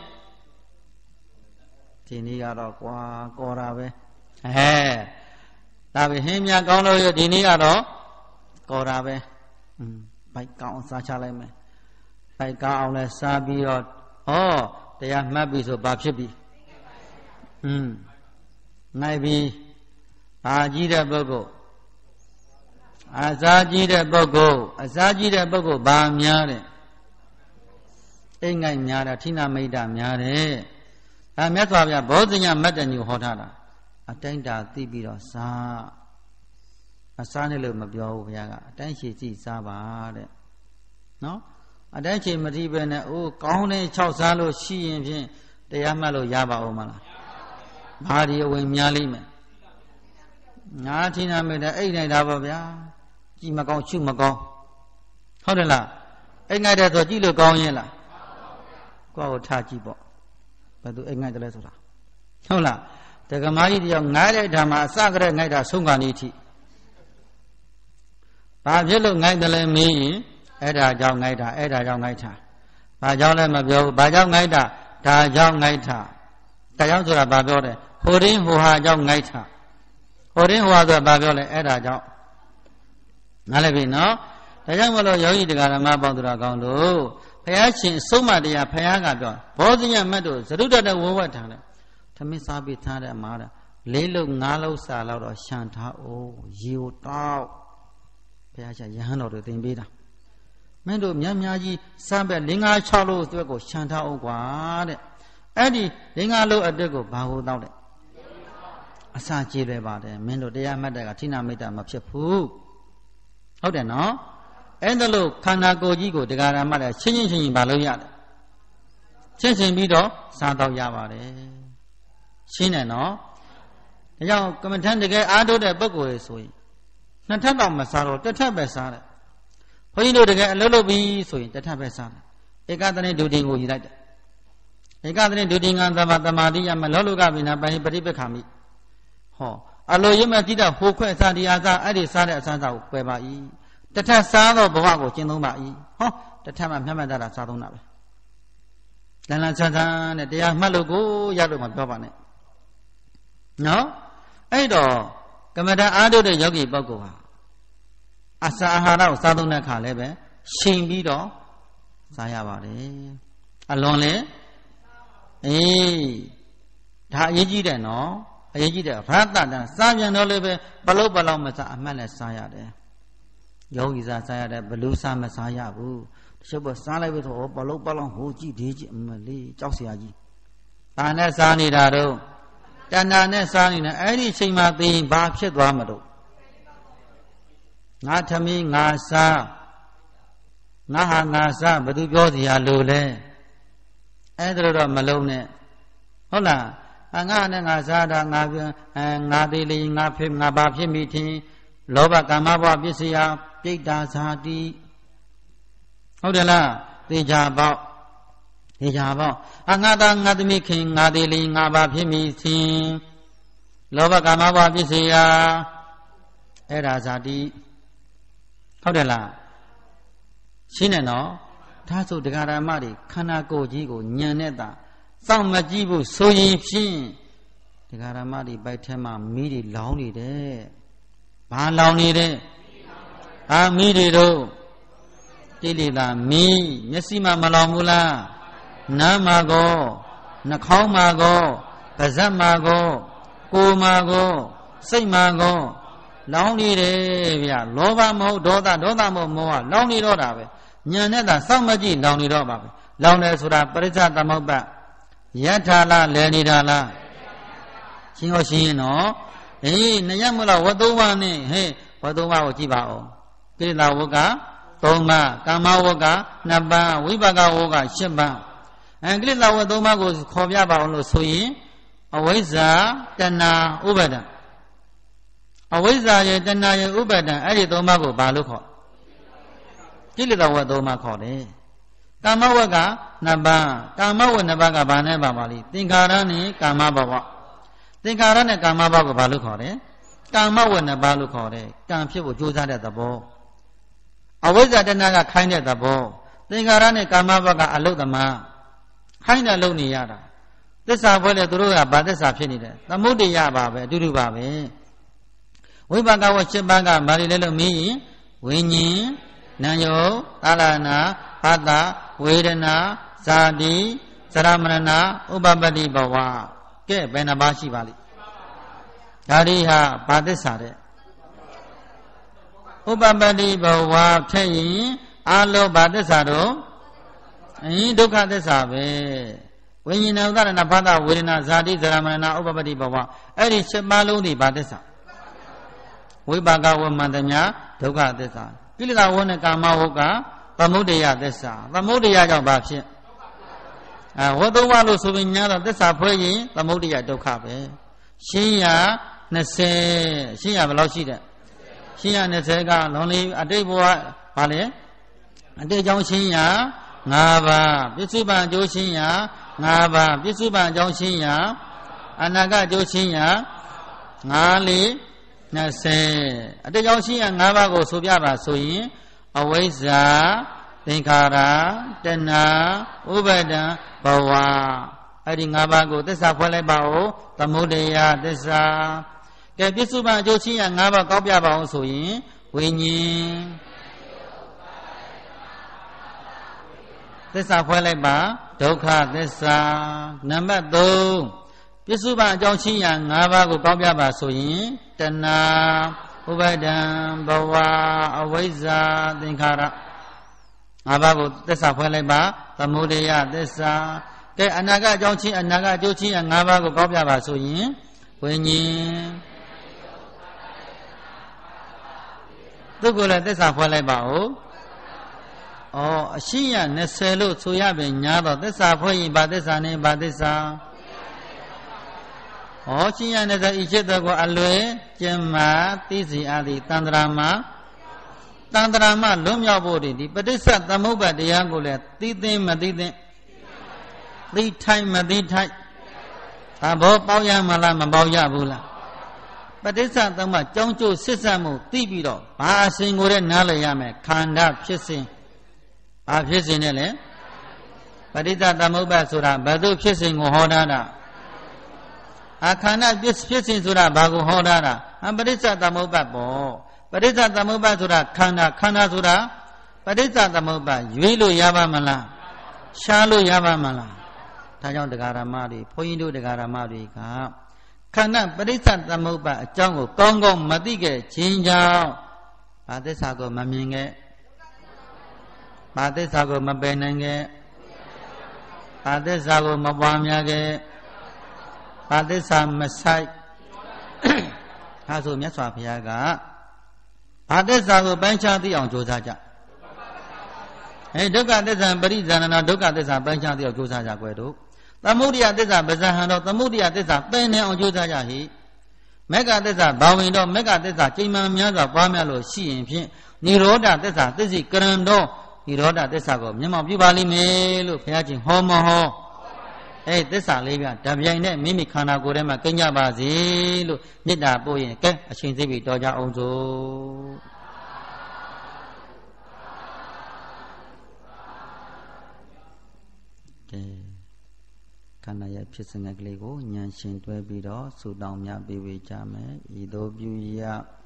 Speaker 1: ဒီနေ့ကတော့ကွာကော်တာပဲဒါပဲဟင်းများကောင်းလို့ရဒီနေ့ကတော့ကော်တာပဲဘိုက်ကောင်းစားချလိုက်မယ်ဘိုက်ကောင်းအောင်လဲစားပြီးတော့ဟောတရားမှတ်ပြီဆိုဘာဖြစ်ပြီနိုင်ပြီဘာကြီးတဲ့ပုဂ္ဂိုလ် Asaji de Bogo, Asaji de Bogo, Bamyare. Ingai Nyara, Tina Maida Myare. I met Wabia, Bozina met a new hotala. Attenda Tibiro Sa. A sanilo Mabio Yaga, Tenshi Sabade. No? A Tenshi Matibene, oh, Kone Chausalo, she and Jin, the Yamalo Yaba Omala. Badi away Myalime. Natina made a 8 night above. Chimago, Chumago. Hodela, Engada to Gilo Gonyela. Go Tajibo. But do Engada Lesora. Hola, the Gamai young Nile Dama, Sagra Nida Sunganiti. Bajelo Nidale me, Eda Jong Nida, Eda Jong Nita. Bajala Mabio, Bajang Nida, Da Jong Nita. Tayazura Babore, Horin who had Jong Nita. Horin who was a Babole, Eda Jong. Nalabino, the young fellow Yogi Garama Bandura Gondo, Payachin, Soma de Payaga, Bosnia Meadow, Zeruda de Wawatana, Tamisabi Tada Mara, Lelo Nalo Salad or Shanta, oh, you tau Payacha Yano de Timbida. Mendo Miamiaji, Sabe Linga Chalo, Dugo, Shanta o Guard, Eddie, Lingalo Adego, Baho down it. Asachi Bade, Mendo de Amada, Tina Meta Machapu. How then, no? And the look, Kanago Jigo, the Garamada, changing Baloyad. Changing Bido, Santa Yavare. Sina, no? The young commentant to get out of the book is we. Nataba Masaro, the Tabasara. For you know to get a little bee, so the Tabasara. A gathering doing what you like. A gathering doing on the Matamadi and Malologa in a Bani Paribakami. Ho. Alo Yuma did a whole question, the other Adi Sada Santa, Quebai. The Tassado Boago, Chinomai. Ho, the time of Hamadara Sadona. Then I said, the Malogo, Yadoma Governor. No? Edo, Kamada Ado the Yogi Bogoa. Asahara Sadona Kalebe, Shimbido, Sayabari. Alone, eh, Taiji, no? Rata, Savian Olive, Balo Balomasa, Amala Sayade. Yogis are Sayade, Balusa Messiah, who Shuba Sala with all Balo Balon, who G. Mali, Josiaji. Tana Sani Dado, Tana Sani, any Shima being Babshet Ramado. Natami Nasa Naha Nasa, Badugosia Lule, Edra Malone. Hola. Nga Zada Nadili Napim Nabapi meeting, Loba Gamaba Bisia, Pita Sadi. Odela, the Jabba. Angada Nadmi King Nadili Nabapi meeting, Loba Gamaba Bisia, Era Zadi. Odela. Sineno, Tasso de Garamari, Kanako Jigo, Nyaneta. Some Majibu, so ye pin. The Garamadi by Tema, Midi Lowney there. Ban Lowney there. Ah, Midido. Tilila, me, Messima Malamula, Namago, Nakaumago, Pazamago, Kumago, Saimago, Lowney there, Lova Mo, Doda Mo, Lowney Doda. Nyaneta, some Maji, Lowney Doba. Lowney Sura, Parisa Tamoba. Yatala Lenidala Singosino, eh, Nayamula, Wadovani, hey, Wadova Jibao, Kila Woga, Toma, Kamawoga, Naba, Wibaga Woga, Sheba, and Grilla Wadoma goes Kovyaba Sui, Aweza, Dana, Ubeda. Aweza, Dana, Ubeda, Edidomago, Baluko. Kila Wadoma called. Kamawaga, Naba, Kamawa Nabaga Bane Babali, Tinkarani, Kamabawa. Tinkarani Kamabago Balucore, Kamawa Nabalucore, Kampu Juza at the bow. Always at the Naga kind at the bow. Tinkarani Kamabaga Alodama. Kinda Loni Yada. This are well to do about this affinity. The Moody Yaba, Dudubabe. Wibaga was Chibaga, Marilelo me, Winnie, Nayo, Alana, Pada. Vedana, Sadi, Saramana, Ubabadi Bawa, Ke Benabashi Valley. Dariha, Padesare. Upapati bhava Phayin Alo Bhattisa Do Dukkha Thissa Be Vinyana Udarana Bhata Vedana Zati Zaramarana Upapati Bhava Eri Shepalong Di Bhattisa Vipaka Vamantanya Dukkha Thissa Kilita Vone Kama Voka Thamudaya Thissa Thamudayaကြောင့်ဘာဖြစ်ဝတ္တဝလို့ဆိုပြီးညာတော့သစ္စာဖွဲ့ရင်သမုဒိယဒုက္ခပဲရှင်းရ20ရှင်းရဘယ်လောက်ရှိတဲ့ရှင်းရ20ကလုံးလေးအတိတ်ဘဝဘာလဲအတိတ်ကြောင့်ရှင်းရ5ပါးပစ္စုပန်အကျိုးရှင်းရ5ပါးပစ္စုပန်အကြောင်းရှင်းရအနာဂတ်အကျိုးရှင်းရ5 4 20အတိတ်ကြောင့်ရှင်းရ5ပါးကိုဆိုပြပါဆိုရင်အဝိဇ္ဇာသင်္ခါရတဏှာဥပါဒံဘဝအဲ့ဒီ5ပါးကိုသစ္စာဖွဲ့လိုက်ပါဦးသမုဒယသစ္စာကဲပစ္စုပန်အကျိုးချင်းရ5ပါးကောက်ပြပါအောင်ဆိုရင်ဝိညာဉ်သစ္စာဖွဲ့လိုက်ပါဒုက္ခသစ္စာနံပါတ်3ပစ္စုပန်အကြောင်းချင်းရ5ပါးကိုကောက်ပြပါဆိုရင်တဏှာဥပါဒံဘဝအဝိဇ္ဇာသင်္ခါရ5ပါးကိုသစ္စာဖွဲ့လိုက်ပါသမုဒယသစ္စာကဲအနာဂတ်အကြောင်းချင်းအနာဂတ်အကျိုးချင်း5ပါးကိုကောက်ပြပါဆိုရင်ဝိညာဉ်သူကိုယ်လည်းသစ္စာဖွဲ့လိုက်ပါဦးအရှင်းရ20လို့ဆိုရပြီညာတော့သစ္စာဖွဲ့ရင်ဗာသစ္စာနဲ့ဗာသစ္စာရှင်းရ20ဤချက်တော့ကိုအလွယ်ကျင်မာသိစီအသည်တန္တရာမှာတန္တရာမှလွတ်မြောက်ဖို့ဒီပဋိစ္စသမုပ္ပါတရားကိုလည်းသိသိမသိသိသိထိုက်မသိထိုက်ဒါဘောပေါက်ရမလားမပေါက်ရဘူးလားပဋိစ္စသမုပ္ပါကြောင်းကျိုးဆစ်ဆက်မှုသိပြီးတော့ဘာအစဉ်ကိုလည်းနားလည်ရမယ်ခန္ဓာဖြစ်စဉ်ဘာဖြစ်စဉ်နဲ့လဲပဋိစ္စသမုပ္ပါဆိုတာဘယ်သူဖြစ်စဉ်ကိုဟောထားတာအခန္ဓာဖြစ်စဉ်ဆိုတာဘာကိုဟောထားတာပဋိစ္စသမုပ္ပါပေါ့ပဋိစ္စသမုပ္ပါဆိုတာခန္ဓာဆိုတာပဋိစ္စသမုပ္ပါရွေးလို့ရပါမလားရှားလို့ရပါမလားဒါကြောင့်တရားဓမ္မတွေဘုန်းကြီးတို့တရားဓမ္မတွေကခန္ဓာပဋိစ္စသမုပ္ပါအကြောင်းကိုကောင်းကောင်းမသိခဲ့ခြင်းကြောင့်ဘာသစ္စာကိုမမြင်ခဲ့ဘာသစ္စာကိုမပယ်နိုင်ခဲ့ဘာသစ္စာကိုမပွားများခဲ့ဘာသစ္စာမဆိုင်ဒါဆိုမြတ်စွာဘုရားကဘာသစ္စာကိုပိုင်းခြားသိအောင်ကြိုးစားကြဒုက္ခသစ္စာပရိဇာဏနာဒုက္ခသစ္စာပိုင်းခြားသိအောင်ကြိုးစားကြကွယ်တို့သမုဒိယသစ္စာပဇာဟံတော့သမုဒိယသစ္စာပယ်နေအောင်ကြိုးစားကြဟိမေဃသစ္စာဘာဝင်တော့မေဃသစ္စာချိန်မှန်များစွာပွားများလို့ရှိရင်ဖြင့်និရောဓသစ္စာသစ္စိကရံတော့និရောဓသစ္စာကိုမျက်မှောက်ပြုပါလိမ့်မယ်လို့ဘုရားရှင်ဟောမဟောသစ္စာလေးပြဓာပြိုင်နဲ့မိမိခန္ဓာကိုယ်ထဲမှာကိညာပါစေလို့မေတ္တာပို့ရင်ကဲအရှင်စိတ်ပြီးတော်ကြအောင်စို့ခန္ဓာရဲ့ဖြစ်စဉ်ကလေးကိုဉာဏ်ရှင်တွဲပြီးတော့ဆူတောင်းများပေးဝေကြမယ်ဤသို့ပြုရ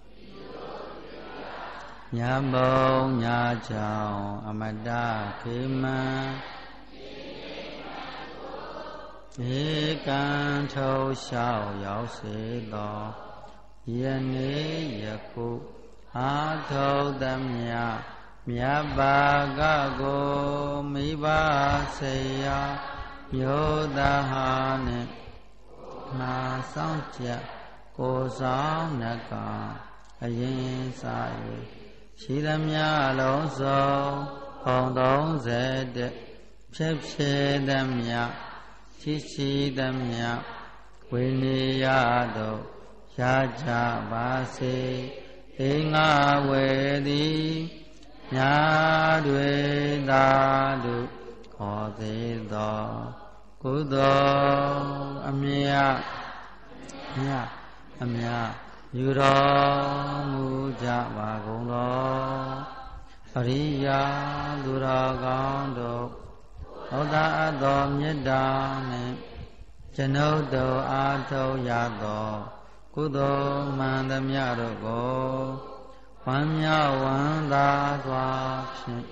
Speaker 1: ညာဘုံညာကြောင့်အမတခေမံဧကံထုံလျှောက်ရောက်စေသောယနေ့ယခုအာထုံသမျှမြတ်ဘာကကိုမိဘဆေယမျိုးသားဟာနဲ့နာဆောင်ချက်ကိုဆောင်နှကအရင်စား၍ရှိသမျှလုံးစုံပေါင်း30ဖြစ်ဖြစ်သမျှရှိသမျှဝိနည်းရတော့ရကြပါစေဧငါဝေသည်ညာတွေသာတို့ခေါ်သေးသောကုသိုလ်အမြတ်ယူတော်မူကြပါကုန်သောအရိယာသူတော်ကောင်းတို့ဟောတာအပ်သောမေတ္တာနှင့်ကျွန်ုပ်တို့အားထုတ်ရသောကုသိုလ်မှန်သမျှတို့ကိုဝမ်းမြောက်ဝမ်းသာစွာဖြင့်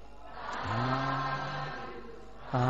Speaker 1: အာ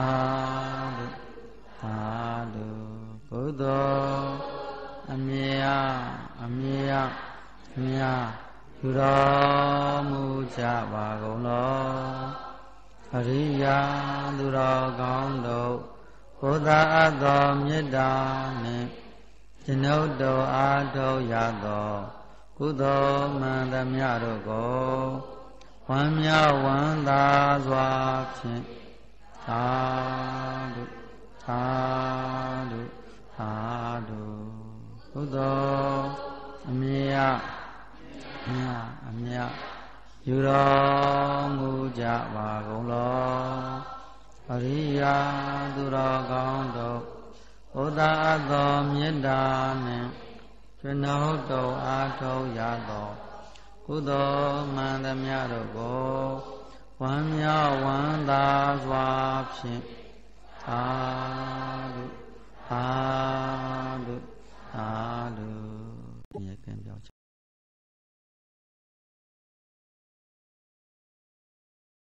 Speaker 1: တုကုသိုလ်အမြတ်ပြုတော်မူကြပါကုန်လောအရိယာသူတော်ကောင်းတို့ဘုရားအပ်သောမေတ္တာနှင့်ကျွန်ုပ်တို့အားထုတ်ရသောကုသိုလ်မှန်သမျှတို့ကိုဝမ်းမြောက်ဝမ်းသာစွာဖြင့်သာဓုသာဓုသာဓုကုသိုလ်အမြတ်အမြတ်ယူတော်မူကြပါကုန်လောအရိယာသူတော်ကောင်းတို့ဘုရားအပ်သောမေတ္တာနှင့်ကျွန်ုပ်တို့အားထုတ်ရသောကုသိုလ်မှန်သမျှတို့ကိုဝမ်းမြောက်ဝမ်းသာစွာဖြင့်သာဓုသာဓုသာဓု